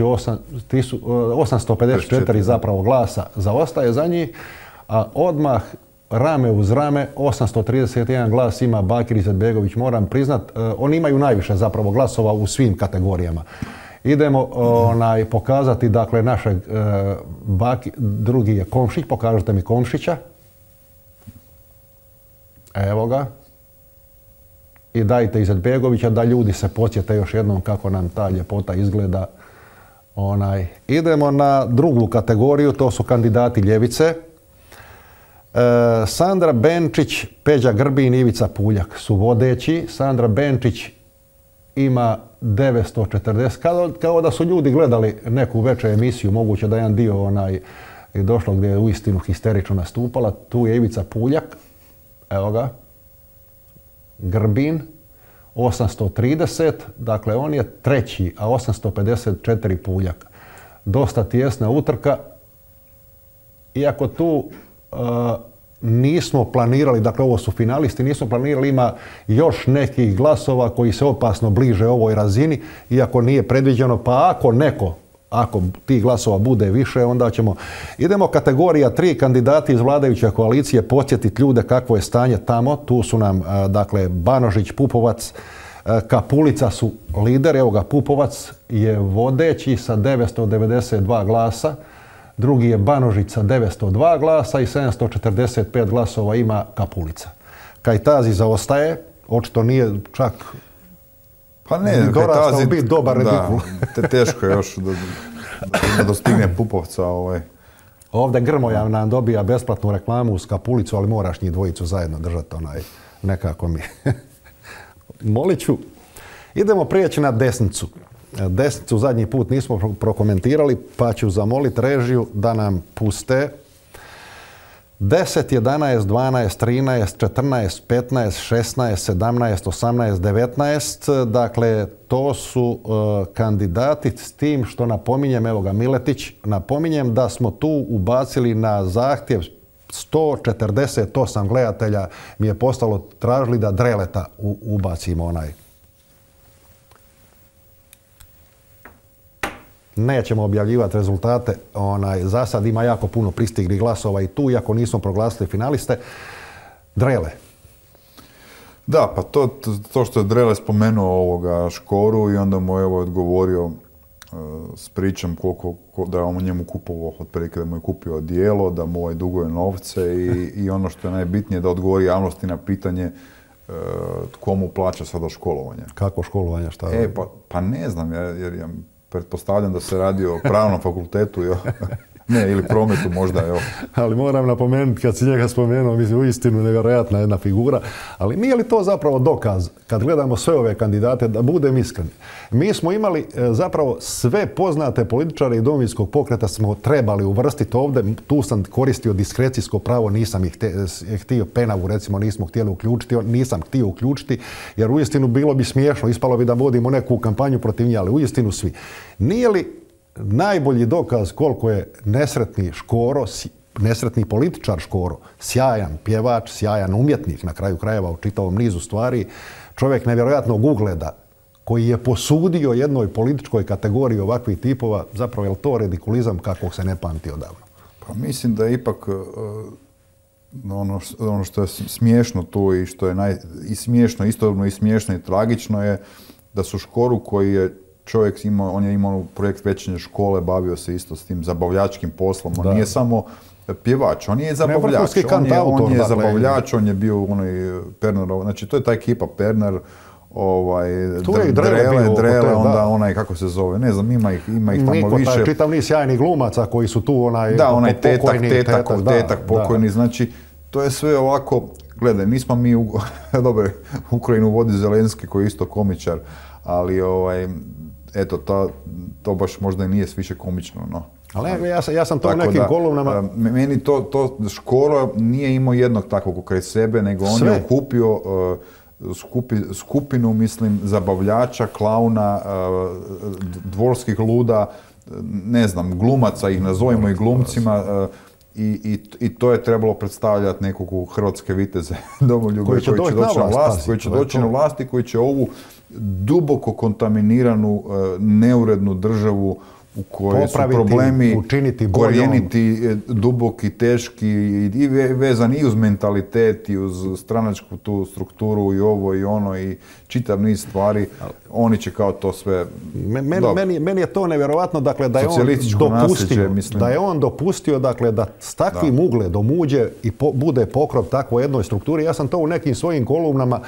854 zapravo glasa zaostaje za njih, a odmah rame uz rame 831 glas ima Bakir Izetbegović, moram priznat, oni imaju najviše zapravo glasova u svim kategorijama. Idemo pokazati, dakle, našeg drugi je Komšić, pokažite mi Komšića. Evo ga. I dajte Izetbegovića da ljudi se podsjete još jednom kako nam ta ljepota izgleda. Idemo na drugu kategoriju, to su kandidati ljevice. Sandra Benčić, Peđa Grbin, Ivica Puljak su vodeći. Sandra Benčić ima 940, kao da su ljudi gledali neku večer emisiju, moguće da jedan dio je došlo gdje je uistinu histerično nastupala. Tu je Ivica Puljak, evo ga, Grbin, 830, dakle on je treći, a 854 Puljak. Dosta tijesna utrka, iako tu nismo planirali, dakle ovo su finalisti, nismo planirali, ima još nekih glasova koji se opasno bliže ovoj razini, iako nije predviđeno, pa ako tih glasova bude više, onda ćemo... Idemo kategorija 3, kandidati iz vladajuće koalicije, podsjetiti ljude kakvo je stanje tamo. Tu su nam, dakle, Banožić, Pupovac, Kapulica su lider. Evo ga, Pupovac je vodeći sa 992 glasa. Drugi je Banožić sa 902 glasa i 745 glasova ima Kapulica. Kajtazi zaostaje, očito nije čak... Pa ne, dorastao biti dobar redikul. Teško je još da dostigne Pupovca. Ovdje Grmoja nam dobija besplatnu reklamu uz Kapulicu, ali moraš njih dvojicu zajedno držati nekako mi. Molit ću. Idemo prijeći na desnicu. Desnicu zadnji put nismo prokomentirali, pa ću zamoliti režiju da nam puste 10, 11, 12, 13, 14, 15, 16, 17, 18, 19. Dakle, to su kandidati s tim što napominjem, evo ga Miletić, napominjem da smo tu ubacili na zahtjev 148 gledatelja mi je postalo tražili da Dreleta ubacimo Nećemo objavljivati rezultate. Za sad ima jako puno pristiglih glasova i tu, iako nismo proglasili finaliste. Drele. Da, pa to što je Drele spomenuo Škoru i onda mu je odgovorio s pričom da je on njemu kupovao, otprilike da mu je kupio odijelo, da mu duguje novce i ono što je najbitnije da odgovori javnosti na pitanje tko mu plaća sada školovanje. Kako školovanje, šta? Pa ne znam, jer ja pretpostavljam da se radi o pravnom fakultetu, ne, ili prometu možda, evo. Ali moram napomenuti, kad si njega spomenuo, mislim, uistinu nevjerojatna jedna figura, ali nije li to zapravo dokaz, kad gledamo sve ove kandidate, da budem iskren. Mi smo imali zapravo sve poznate političare i Domovinskog pokreta smo trebali uvrstiti ovdje, tu sam koristio diskrecijsko pravo, nisam ih htio, Penavu recimo nismo htjeli uključiti, nisam htio uključiti, jer uistinu bilo bi smiješno, ispalo bi da vodimo neku kampanju protiv nje, ali uistinu svi. Nije li najbolji dokaz koliko je nesretni Škoro, nesretni političar Škoro, sjajan pjevač, sjajan umjetnik na kraju krajeva u čitavom nizu stvari, čovjek nevjerojatnog ugleda koji je posudio jednoj političkoj kategoriji ovakvih tipova, zapravo je li to ridikulizam kakvog se ne pamti odavno? Pa mislim da je ipak ono što je smiješno tu i što je i smiješno, istodobno i smiješno i tragično je da su Škoru koji je čovjek imao, on je imao projekt večernje škole, bavio se isto s tim zabavljačkim poslom. On nije samo pjevač, on je zabavljač. On je zabavljač, on je bio Pernarov, znači to je ta ekipa Pernar, Drele, onda onaj, kako se zove, ne znam, ima ih tamo više. Taj čitav niz sjajnih glumaca koji su tu onaj tetak pokojni, znači to je sve ovako, gledaj, nismo mi, dobro, Ukrajinu vodi Zelenski koji je isto komičar, ali eto, to baš možda i nije više komično, no. Ali ja sam to u nekim kolumnama... Meni to Škoro nije imao jednog takvog kraj sebe, nego on je okupio skupinu, mislim, zabavljača, klauna, dvorskih luda, ne znam, glumaca ih nazovimo i glumcima, i to je trebalo predstavljati nekog hrvatske viteze domoljube koji će doći na vlast i koji će ovu duboko kontaminiranu, neurednu državu u kojoj su problemi korijeniti, duboki, teški i vezani i uz mentalitet i uz stranačku tu strukturu i ovo i ono i čitav niz stvari, oni će kao to sve... Meni je to nevjerovatno, dakle, da je on dopustio dakle, da s takvim ugledom uđe i bude pokrov takvoj jednoj strukturi. Ja sam to u nekim svojim kolumnama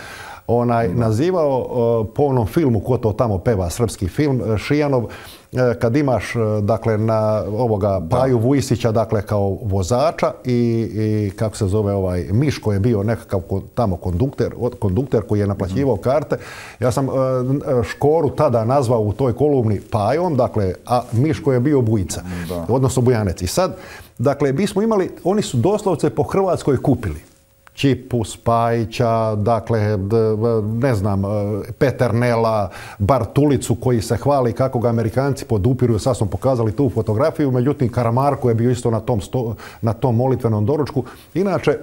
nazivao po onom filmu Ko to tamo peva, srpski film, Šijanov, kad imaš dakle na ovoga Paju Vujisića dakle kao vozača i kako se zove Miško je bio nekakav tamo kondukter koji je naplaćivao karte. Ja sam Škoru tada nazvao u toj kolumni Pajom, dakle, a Miško je bio Bujica, odnosno Bujanec. I sad, dakle, mi smo imali, oni su doslovce po Hrvatskoj kupili Čipu, Spajića, dakle, ne znam, Peternela, Bartulicu koji se hvali kako ga Amerikanci podupiruju, sad smo pokazali tu fotografiju, međutim Karamarko je bio isto na tom molitvenom doručku. Inače,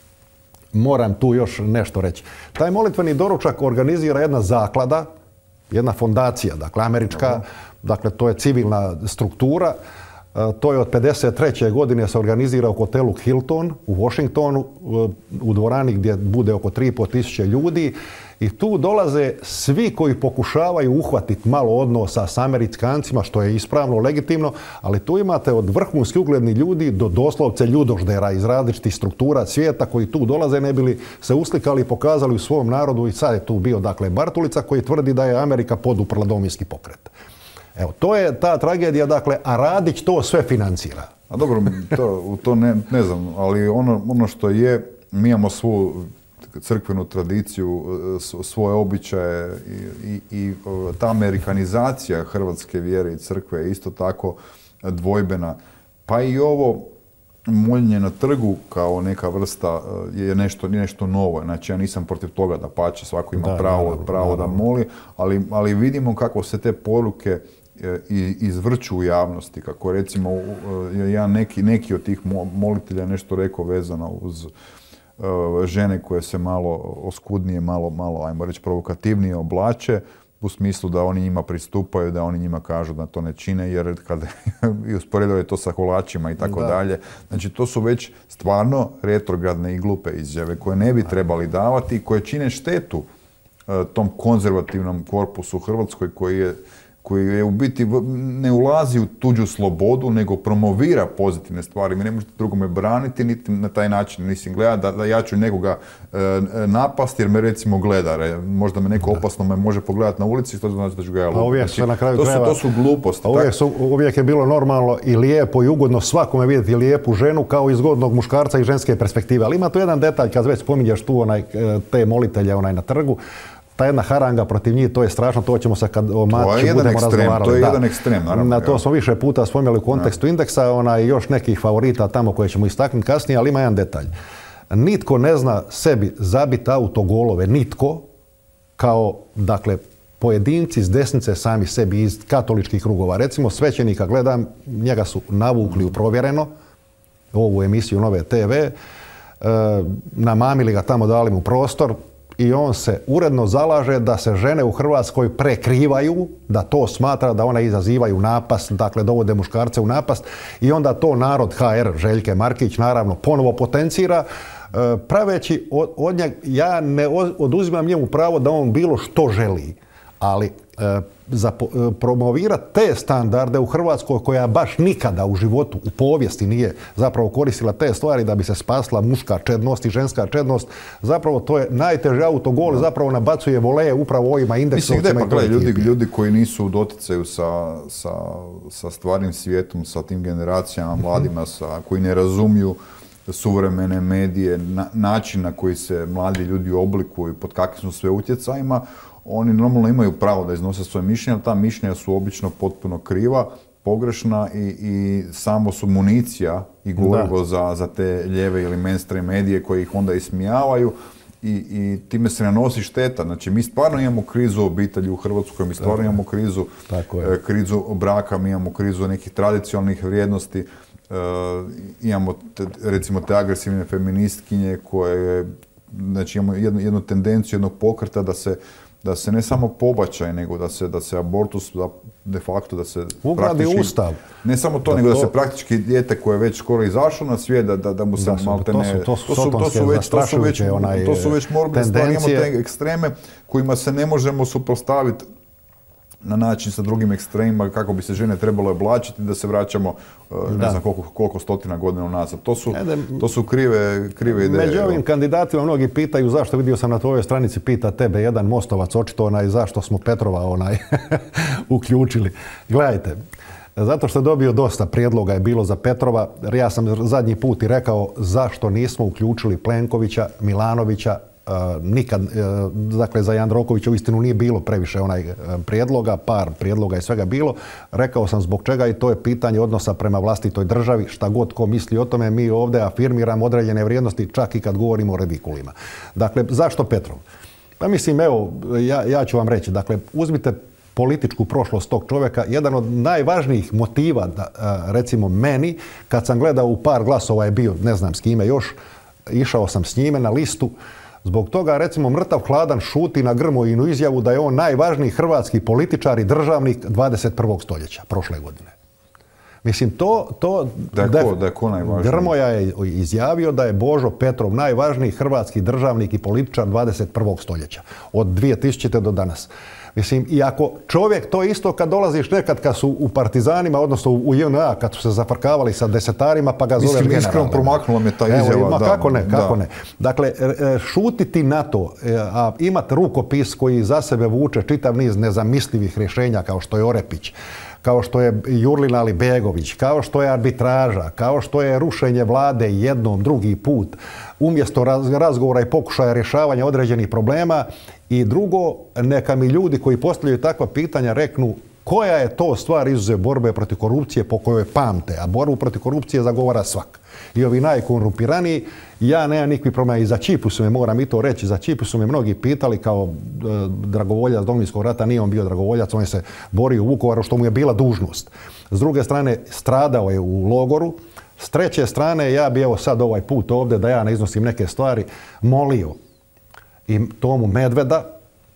moram tu još nešto reći. Taj molitveni doručak organizira jedna zaklada, jedna fondacija, dakle američka, dakle to je civilna struktura. To je od 1953. godine se organizira u hotelu Hilton u Washingtonu, u dvorani gdje bude oko 3.500 ljudi i tu dolaze svi koji pokušavaju uhvatiti malo odnosa s Amerikancima, što je ispravno, legitimno, ali tu imate od vrhunski uglednih ljudi do doslovce ljudoždera iz različitih struktura svijeta koji tu dolaze ne bili se uslikali i pokazali u svom narodu i sad je tu bio dakle Bartulica koji tvrdi da je Amerika poduprla Domovinski pokret. Evo, to je ta tragedija, dakle, a Radić to sve financira. A dobro, to ne znam, ali ono što je, mi imamo svu crkvenu tradiciju, svoje običaje i ta amerikanizacija hrvatske vjere i crkve je isto tako dvojbena. Pa i ovo moljenje na trgu kao neka vrsta je nešto novo. Znači ja nisam protiv toga da pače, svako ima pravo da moli, ali vidimo kako se te poruke izvrću u javnosti, kako recimo neki od tih molitelja nešto rekao vezano uz žene koje se malo oskudnije, malo ajmo reći provokativnije oblače, u smislu da oni njima pristupaju, da oni njima kažu da to ne čine, jer kad i usporedili to sa kolačima i tako dalje. Znači, to su već stvarno retrogradne i glupe izjave koje ne bi trebali davati i koje čine štetu tom konzervativnom korpusu u Hrvatskoj koji je u biti ne ulazi u tuđu slobodu, nego promovira pozitivne stvari. Mi ne možete drugome braniti, niti na taj način. Mislim, gleda da ja ću nekoga napasti, jer me recimo gleda. Možda me neko opasno me može pogledati na ulici, što znači da ću ga ja lupiti. To su gluposti. Uvijek je bilo normalno i lijepo i ugodno svakome vidjeti lijepu ženu kao i zgodnog muškarca i ženske perspektive. Ali ima tu jedan detalj, kad već spominješ tu te molitelje na trgu, ta jedna haranga protiv njih, to je strašno, to ćemo se kad o Matiću budemo razgovarali. To je jedan ekstrem, naravno. Na to smo više puta spominjali u kontekstu indeksa, i još nekih favorita tamo koje ćemo istaknuti kasnije, ali ima jedan detalj. Nitko ne zna sebi zabiti autogolove, nitko, kao, dakle, pojedinci s desnice sami sebi iz katoličkih krugova. Recimo, svećenika gledam, njega su navukli u Provjereno, ovu emisiju Nove TV, namamili ga tamo, dali mu prostor, i on se uredno zalaže da se žene u Hrvatskoj prekrivaju, da to smatra da one izazivaju napast, dakle dovode muškarce u napast, i onda to Narod HR, Željke Markić, naravno ponovo potencira, praveći od njega, ja ne oduzimam njemu pravo da on bilo što želi, ali za promovirati te standarde u Hrvatskoj, koja baš nikada u životu, u povijesti nije zapravo koristila te stvari da bi se spasla muška čednost i ženska čednost, zapravo to je najteži autogol, zapravo nabacuje voleje upravo ovima indeksovcima. Ljudi koji nisu u doticaju sa stvarnim svijetom, sa tim generacijama, mladima, koji ne razumiju suvremene medije, način na koji se mladi ljudi oblikuju, pod kakvim su sve utjecajima, oni normalno imaju pravo da iznose svoje mišljenja, ali ta mišljenja su obično potpuno kriva, pogrešna i samo su municija i gorivo za te lijeve ili mainstream medije koji ih onda ismijavaju i time se nanosi šteta. Znači, mi stvarno imamo krizu obitelji u Hrvatskoj, mi stvarno imamo krizu braka, mi imamo krizu nekih tradicionalnih vrijednosti, imamo recimo te agresivne feministkinje koje, znači imamo jednu tendenciju, jednog pokreta da se ne samo pobačaj, nego da se abortus de facto, da se ugradi Ustav. Ne samo to, nego da se praktički dijete koje je već skoro izašlo na svijet, da mu se maltene... To su već morbidne stvari, imamo te ekstreme kojima se ne možemo suprotstaviti na način sa drugim ekstremima kako bi se žene trebalo oblačiti, da se vraćamo ne znam koliko stotina godina unazad. To su krive ideje. Među ovim kandidatima mnogi pitaju zašto, vidio sam na tvojoj stranici, pita tebe jedan Mostovac, očito zašto smo Petrova uključili. Gledajte, zato što je dobio dosta prijedloga je bilo za Petrova. Ja sam zadnji put i rekao zašto nismo uključili Plenkovića, Milanovića, nikad, dakle za Jandrokovića uistinu nije bilo previše prijedloga, par prijedloga je svega bilo. Rekao sam zbog čega i to je pitanje odnosa prema vlastitoj državi. Šta god ko misli o tome, mi ovdje afirmiramo određene vrijednosti čak i kad govorimo o redikulima. Dakle, zašto Petrov? Pa mislim, evo, ja ću vam reći, dakle, uzmite političku prošlost tog čovjeka. Jedan od najvažnijih motiva, recimo meni, kad sam gledao u Par glasova je bio, ne znam s kime još, išao sam s njime na listu. Zbog toga, recimo, mrtav hladan šuti na Grmojinu izjavu da je on najvažniji hrvatski političar i državnik 21. stoljeća, prošle godine. Mislim, da je ko najvažniji? Grmoja je izjavio da je Božo Petrov najvažniji hrvatski državnik i političar 21. stoljeća, od 2000. do danas. Mislim, i ako čovjek, to isto kad dolaziš nekad kad su u partizanima, odnosno u JNA, kad su se zafrkavali sa desetarima, pa ga zoveš generalom. Iskreno promaknula me ta izjava. Kako ne. Dakle, šutiti na to, a imati rukopis koji za sebe vuče čitav niz nezamislivih rješenja, kao što je Orepić, kao što je Jurlina Alibegović, kao što je arbitraža, kao što je rušenje vlade jednom, drugi put, umjesto razgovora i pokušaja rješavanja određenih problema. I drugo, neka mi ljudi koji postavljaju takva pitanja reknu koja je to stvar izuzev borbe protiv korupcije po kojoj pamte, a borbu protiv korupcije zagovara svak. I ovi najkorumpiraniji, ja nemam nikakvi problema, i za Čipu su me, moram i to reći, za Čipu su me mnogi pitali kao dragovoljac Domovinskog rata, nije on bio dragovoljac, on je se borio u Vukovaru što mu je bila dužnost. S druge strane, stradao je u logoru. S treće strane, ja bi evo sad ovaj put ovdje, da ja ne iznosim neke stvari, molio i Tomu Medveda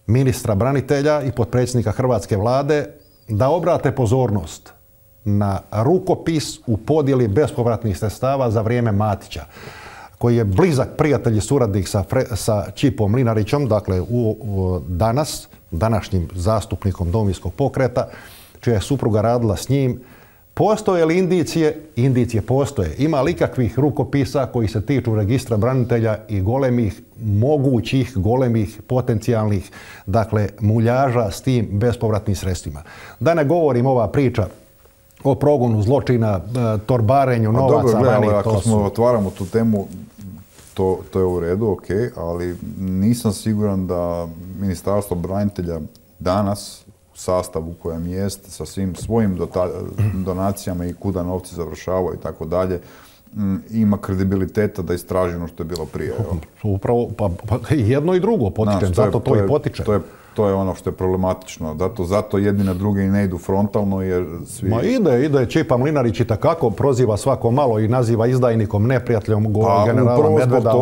ministra branitelja i potpredsjednika Hrvatske vlade da obrate pozornost na rukopis u podjeli bespovratnih sredstava za vrijeme Matića, koji je blizak prijatelj i suradnik sa Ćipom Mlinarićem, dakle današnjim zastupnikom Domovinskog pokreta, čija je supruga radila s njim. Postoje li indicije? Indicije postoje. Ima li ikakvih rukopisa koji se tiču registra branitelja i golemih, mogućih, golemih, potencijalnih, dakle, muljaža s tim bespovratnim sredstvima? Da ne govorim ova priča o progonu zločina, torbarenju novaca. Dobro, ako smo otvaramo tu temu, to je u redu, ok, ali nisam siguran da Ministarstvo branitelja danas u sastavu u kojem jest, sa svim svojim donacijama i kuda novci završavaju i tako dalje, ima kredibiliteta da istraži ono što je bilo prije. Upravo, pa jedno i drugo potičem, zato to i potičem. To je ono što je problematično. Zato jedni na druge i ne idu frontalno jer svi... Ma ide Ćipa Mlinarić i takako proziva svako malo i naziva izdajnikom, neprijateljom generala Medveda.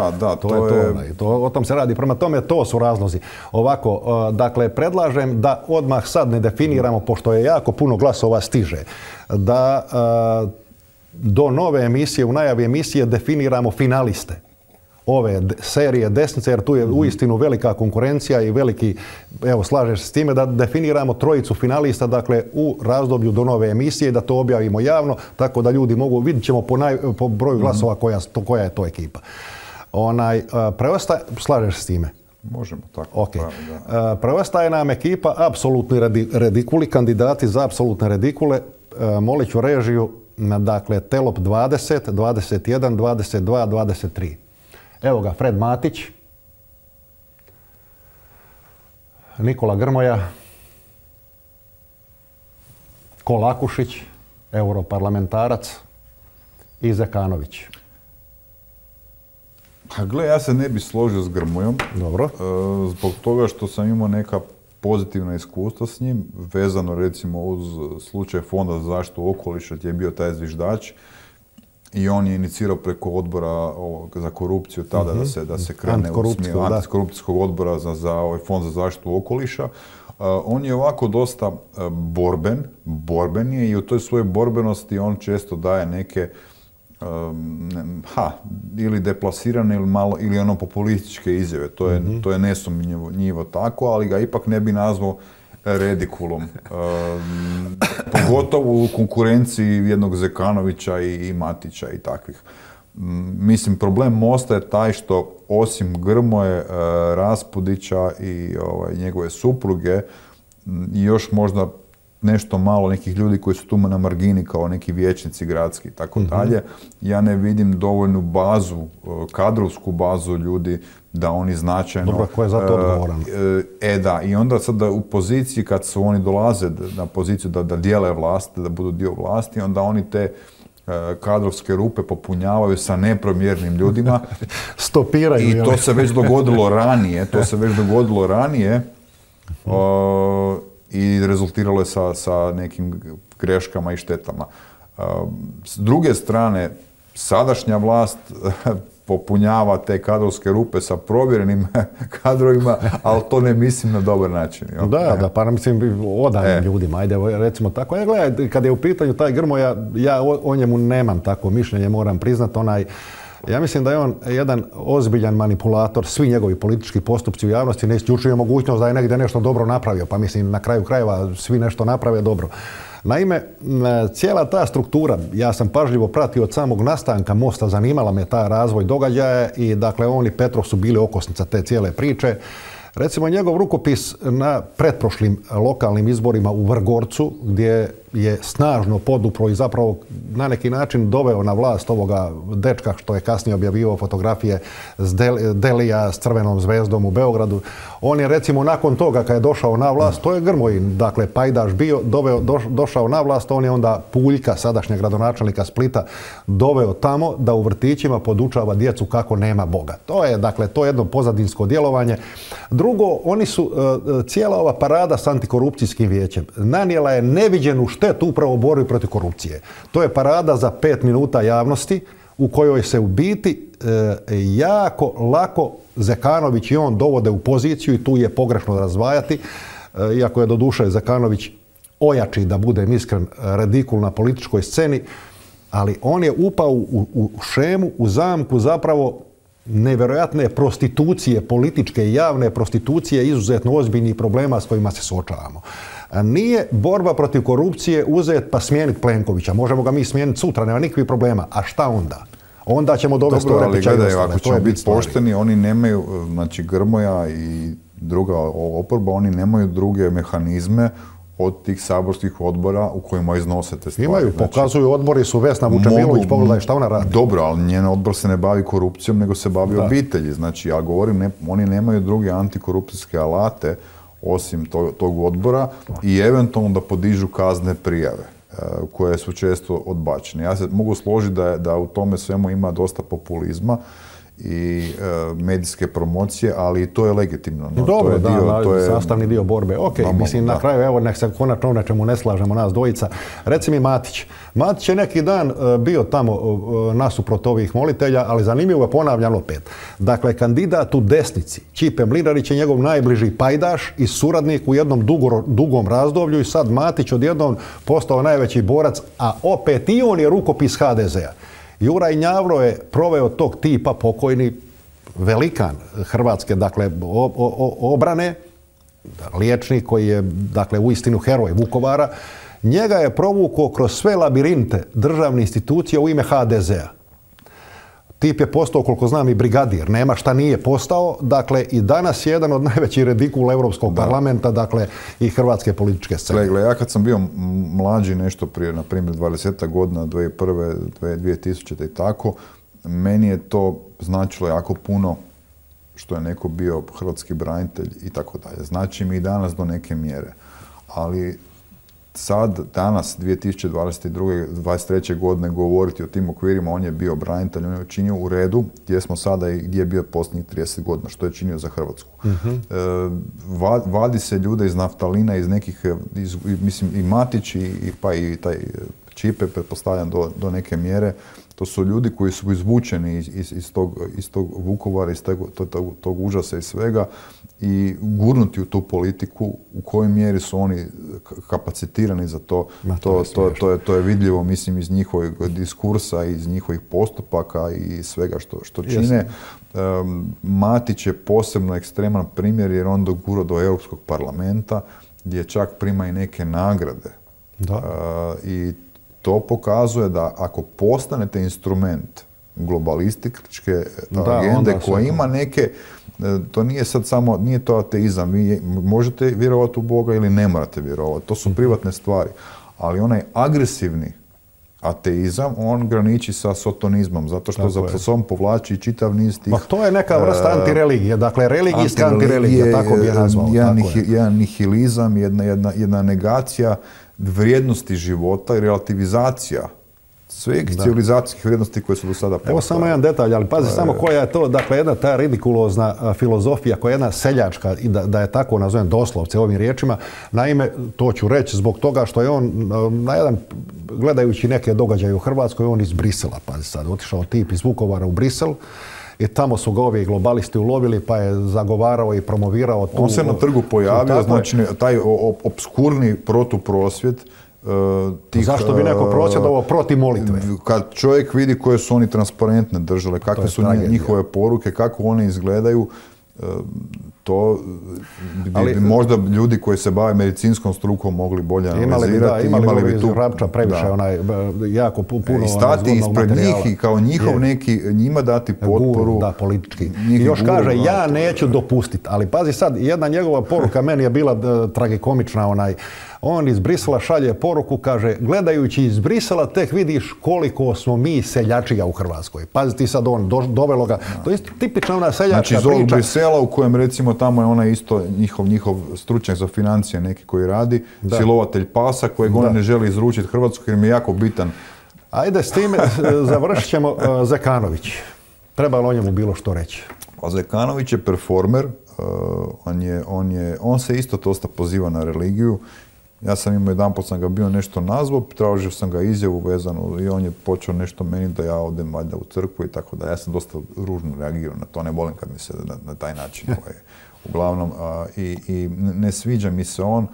O tom se radi. Prema tome, to su razlozi. Ovako, dakle, predlažem da odmah sad ne definiramo, pošto je jako puno glasova stiže, da do nove emisije, u najavi emisije definiramo finaliste ove serije desnice, jer tu je uistinu velika konkurencija i veliki, evo slažeš se s time, da definiramo trojicu finalista, dakle, u razdoblju do nove emisije, da to objavimo javno, tako da ljudi mogu, vidjet ćemo po broju glasova koja je to ekipa. Slažeš se s time? Možemo tako. Okay. Preostaje nam ekipa apsolutni redikuli, kandidati za apsolutne redikule. Molit ću režiju, dakle, Telop 20, 21, 22, 23. Evo ga, Fred Matić, Nikola Grmoja, Kolakušić, europarlamentarac i Zekanović. Gle, ja se ne bi složio s Grmojom. Dobro. Zbog toga što sam imao neka pozitivna iskustva s njim, vezano recimo uz slučaj Fonda za zaštitu okoliša gdje je bio taj zviždač. I on je inicirao preko odbora za korupciju tada da se krene u smjeru antikorupcijskog odbora za ovaj fond za zaštitu okoliša. On je ovako dosta borben je i u toj svojoj borbenosti on često daje neke ili deplasirane ili ono populističke izjave. To je nesumnjivo tako, ali ga ipak ne bi nazvao redikulom. Pogotovo u konkurenciji jednog Zekanovića i Matića i takvih. Mislim, problem Mosta je taj što osim Grmoje, Raspudića i njegove supruge i još možda nešto malo nekih ljudi koji su tu na margini kao neki vijećnici gradski i tako dalje, ja ne vidim dovoljnu bazu, kadrovsku bazu ljudi da oni značajno... Dobro, ko je za to odgovoran? Da, i onda sad u poziciji kad su oni dolaze na poziciju da dijele vlast, da budu dio vlasti, onda oni te kadrovske rupe popunjavaju sa nepromjernim ljudima. Stopiraju. I to se već dogodilo ranije. I rezultiralo je sa nekim greškama i štetama. S druge strane, sadašnja vlast popunjava te kadrovske rupe sa provjerenim kadrovima, ali to ne mislim na dobar način. Da, pa mislim odanim ljudima, ajde recimo tako. Gledaj, kad je u pitanju taj Grmoja, ja o njemu nemam takvo mišljenje, moram priznat, ja mislim da je on jedan ozbiljan manipulator, svi njegovi politički postupci u javnosti ne isključuju mogućnost da je negdje nešto dobro napravio, pa mislim na kraju krajeva svi nešto naprave dobro. Naime, cijela ta struktura, ja sam pažljivo pratio od samog nastanka Mosta, zanimala me ta razvoj događaja i dakle on i Petrov su bili okosnica te cijele priče. Recimo njegov rukopis na pretprošlim lokalnim izborima u Vrgorcu, gdje je snažno podupro i zapravo na neki način doveo na vlast ovoga dečka što je kasnije objavio fotografije Delija s crvenom zvezdom u Beogradu. On je recimo nakon toga kad je došao na vlast, to je Grmojin, dakle pajdaš bio, došao na vlast, on je onda Puljka, sadašnjeg gradonačelnika Splita, doveo tamo da u vrtićima podučava djecu kako nema Boga. To je dakle to jedno pozadinsko djelovanje. Drugo, oni su, cijela ova parada s antikorupcijskim vijećem nanijela je neviđenu štetu upravo u borbi protiv korupcije. To je parada za 5 minuta javnosti u kojoj se u biti jako lako Zekanović i on dovode u poziciju i tu je pogrešno razvajati, iako je doduše Zekanović ojači, da budem iskren, redikul na političkoj sceni, ali on je upao u šemu, u zamku zapravo nevjerojatne prostitucije, političke i javne prostitucije, izuzetno ozbiljnih problema s kojima se suočavamo. Nije borba protiv korupcije uzet pa smijeniti Plenkovića. Možemo ga mi smijeniti sutra, nema nikakvih problema. A šta onda? Onda ćemo dovesti Orepića i ostale. Ako ćemo biti pošteni, oni nemaju, znači Grmoja i druga oporba, oni nemaju druge mehanizme od tih saborskih odbora u kojima iznose te stvari. Imaju, pokazuju odbori su Vesna Vučemilović, pogledaj šta ona radi. Dobro, ali njen odbor se ne bavi korupcijom, nego se bavi obitelji. Znači, ja govorim, oni nemaju druge antikorupcijske alate osim tog odbora i eventualno da podižu kazne prijave koje su često odbačene. Ja se mogu složiti da u tome svemu ima dosta populizma i medijske promocije, ali to je legitimno. Dobro, to je sastavni dio borbe. Ok, mislim, na kraju, evo, nek se konačno na čemu ne slažemo nas dvojica. Reci mi Matić. Matić je neki dan bio tamo nasuprot ovih molitelja, ali zanimljivo je, ponavljam opet. Dakle, kandidat u desnici, Ćipe Mlinarić je njegov najbliži pajdaš i suradnik u jednom dugom razdoblju i sad Matić odjednom postao najveći borac, a opet i on je rukopis HDZ-a. Juraj Njavro je proveo tog tipa, pokojni velikan Hrvatske, dakle, obrane, liječnik koji je, dakle, uistinu heroj Vukovara, njega je provukao kroz sve labirinte državne institucije u ime HDZ-a. Tip je postao, koliko znam, i brigadir. Nema šta nije postao. Dakle, i danas je jedan od najvećih redikula Europskog parlamenta, dakle, i hrvatske političke scene. Gle, ja kad sam bio mlađi nešto prije, na primjer, 20 godina, 2001. 2000. i tako, meni je to značilo jako puno što je neko bio hrvatski branitelj i tako dalje. Znači mi i danas do neke mjere. Ali sad, danas, 2022. 23. godine govoriti o tim okvirima, on je bio branitelj, on je učinio u redu gdje smo sada i gdje je bio posljednjih 30 godina, što je činio za Hrvatsku. Vadi se ljude iz naftalina, iz nekih, mislim, i Matić, pa i taj Ćipe, pretpostavljam do neke mjere. To su ljudi koji su izvučeni iz tog Vukovara, iz tog užasa i svega i gurnuti u tu politiku, u kojoj mjeri su oni kapacitirani za to. To je vidljivo, mislim, iz njihovog diskursa, iz njihovih postupaka i svega što čine. Matić je posebno ekstreman primjer jer on dogurao do Europskog parlamenta gdje čak prima i neke nagrade. I to pokazuje da ako postanete instrument globalističke agende koja ima neke, to nije sad samo, nije to ateizam, vi možete vjerovati u Boga ili ne morate vjerovati, to su privatne stvari, ali onaj agresivni ateizam, on graniči sa sotonizmom, zato što za sobom povlači čitav niz tih... To je neka vrsta antireligije, dakle religijska antireligija, tako bi je nazvao. Jedan nihilizam, jedna negacija vrijednosti života i relativizacija svih civilizacijskih vrijednosti koje su do sada postojale. Evo samo jedan detalj, ali pazi samo koja je to, dakle, jedna ta ridikulozna filozofija, koja je jedna seljačka, i da je tako nazovem doslovce ovim riječima. Naime, to ću reći zbog toga što je on na jedan, gledajući neke događaje u Hrvatskoj, on iz Brisela, pazi sad, otišao tip iz Vukovara u Brisel, i tamo su ga ovi globalisti ulovili, pa je zagovarao i promovirao tu... On se na trgu pojavio, znači taj obskurni protuprosvjet. Zašto bi neko prosvjedovao protiv molitve? Kad čovjek vidi koje su oni transparentne držale, kakve su njihove poruke, kako one izgledaju, to bi možda ljudi koji se bave medicinskom strukom mogli bolje analizirati. Imali bi tu Rapča previše jako puno... I stati ispred njih i kao njihov neki, njima dati potporu. Da, politički. I još kaže, ja neću dopustiti. Ali pazi sad, jedna njegova poruka meni je bila tragikomična. On iz Brisela šalje poruku, kaže, gledajući iz Brisela tek vidiš koliko smo mi seljačija u Hrvatskoj. Pazi ti sad, on dovelo ga. To je tipična ona seljačka priča. Znači, iz Brisela u kojem recimo tamo je onaj isto njihov stručnjak za financije neki koji radi, silovatelj pasa kojeg on ne želi izručiti Hrvatsku jer mi je jako bitan. Ajde, s time završit ćemo. Zekanović. Treba li o njemu bilo što reći? Zekanović je performer. On se isto dosta poziva na religiju Ja sam imao jedanput sam ga bio nešto nazvao, tražio sam ga izjavu vezanu i on je počeo nešto meni da ja odem valjda u crkvu i tako da. Ja sam dosta ružno reagirao na to, ne volim kad mi se na taj način uglavnom i ne sviđa mi se on.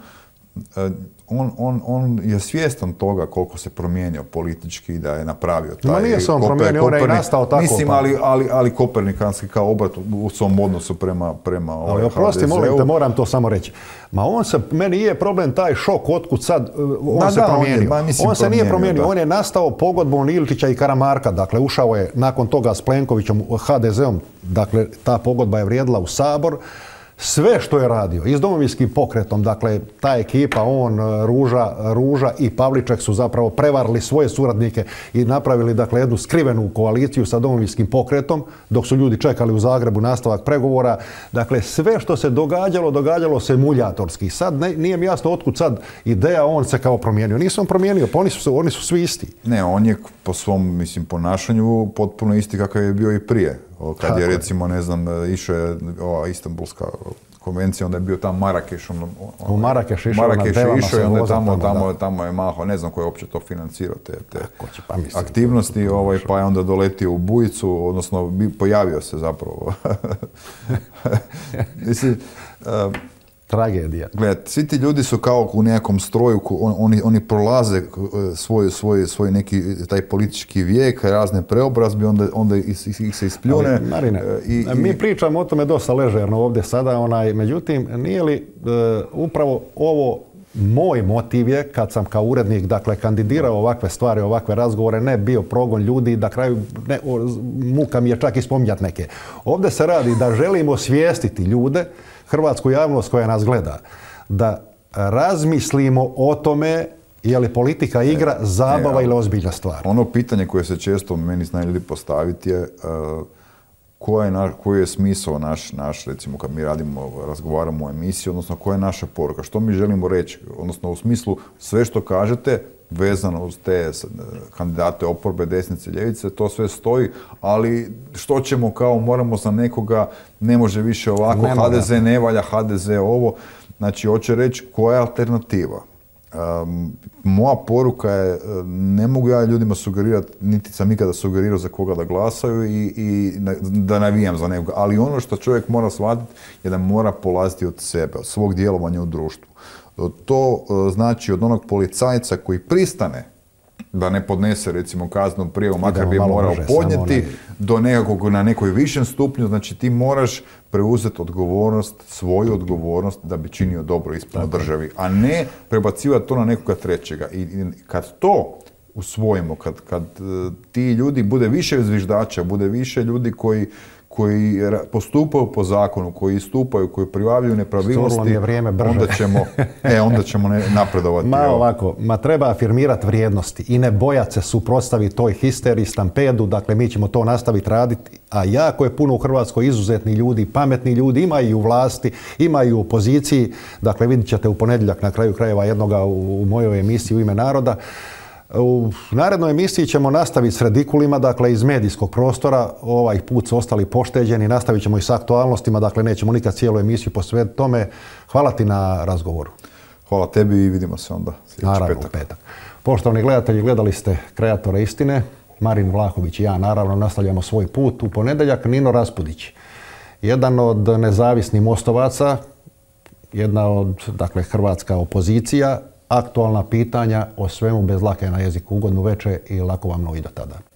On je svjestan toga koliko se promijenio politički, da je napravio taj... Ma nije se on promijenio, on je i nastao tako. Mislim, ali kopernikanski kao obrat u svom odnosu prema ali oprosti, molim te, moram to samo reći. Ma meni je problem taj šok, otkud sad on se promijenio. On se nije promijenio, on je nastao pogodbom Ilčića i Karamarka, dakle ušao je nakon toga s Plenkovićem, HDZ-om, dakle ta pogodba je vrijedila u Sabor. Sve što je radio i s Domovinskim pokretom, dakle ta ekipa, on, Ruža i Pavliček su zapravo prevarili svoje suradnike i napravili dakle jednu skrivenu koaliciju sa Domovinskim pokretom dok su ljudi čekali u Zagrebu nastavak pregovora. Dakle sve što se događalo se muljatorski. Sad nije mi jasno otkud sad ideja on se kao promijenio. Nisam promijenio, pa oni su svi isti. Ne, on je po svom ponašanju potpuno isti kakav je bio i prije. Kad je recimo, ne znam, išao je ova Istanbulska konvencija, onda je bio tamo Marakeš. U Marakeš išao i onda tamo je mahao, ne znam ko je uopće to financirao, te aktivnosti, pa je onda doletio u Bujicu, odnosno pojavio se zapravo. Mislim, tragedija. Gledaj, svi ti ljudi su kao u nekakvom stroju, oni prolaze svoj neki taj politički vijek, razne preobrazbe, onda ih se ispljune. Ali, Marine, mi pričamo o tome dosta ležerno ovdje sada, međutim, nije li upravo ovo moj motiv je, kad sam kao urednik dakle, kandidirao ovakve stvari, ovakve razgovore, ne bio progon ljudi, na kraju muka mi je čak i spominjati neke. Ovdje se radi da želimo osvijestiti ljude, hrvatsku javnost koja nas gleda, da razmislimo o tome je li politika igra, zabava ili ozbiljna stvar. Ono pitanje koje se često meni znaju ljudi postaviti je koji je smisao naš, recimo kad mi razgovaramo o emisiji, odnosno koja je naša poruka, što mi želimo reći, odnosno u smislu sve što kažete vezano uz te kandidate oporbe, desnice, ljevice, to sve stoji, ali što ćemo kao, moramo za nekoga, ne može više ovako, HDZ ne valja, HDZ ovo, znači hoće reći koja je alternativa. Moja poruka je, ne mogu ja ljudima sugerirati, niti sam nikada sugerirao za koga da glasaju i da navijam za nekoga, ali ono što čovjek mora shvatiti je da mora polaziti od sebe, od svog djelovanja u društvu. To znači od onog policajca koji pristane da ne podnese recimo kaznenu prijavu, makar bi je morao podnijeti, do nekakvog na nekoj višem stupnju, znači ti moraš preuzeti odgovornost, svoju odgovornost da bi činio dobro ispred državi, a ne prebacivati to na nekoga trećega. I kad to usvojimo, kad ti ljudi bude više zviždača, bude više ljudi koji postupaju po zakonu, koji istupaju, koji prijavljuju nepravilnosti, onda ćemo napredovati. Ovako, treba afirmirati vrijednosti i ne bojati se suprotstaviti toj histeriji, stampedu, dakle mi ćemo to nastaviti raditi, a jako je puno u Hrvatskoj izuzetni ljudi, pametni ljudi, ima i u vlasti, ima i u opoziciji, dakle vidjet ćete u ponedjeljak na kraju krajeva jednoga u mojoj emisiji U ime naroda. U narednoj emisiji ćemo nastaviti s redikulima, dakle iz medijskog prostora, ovaj put su ostali pošteđeni, nastavit ćemo i s aktualnostima, dakle nećemo nikad cijelu emisiju posvetiti tome. Hvala ti na razgovoru. Hvala tebi i vidimo se onda sljedeći petak. Poštovani gledatelji, gledali ste Kreatore istine, Marin Vlahović i ja naravno nastavljamo svoj put. U ponedjeljak Nino Raspudić, jedan od nezavisnih mostovaca, jedna od, dakle, hrvatska opozicija, aktualna pitanja o svemu bez dlake na jeziku. Ugodnu večer i lako vam novi do tada.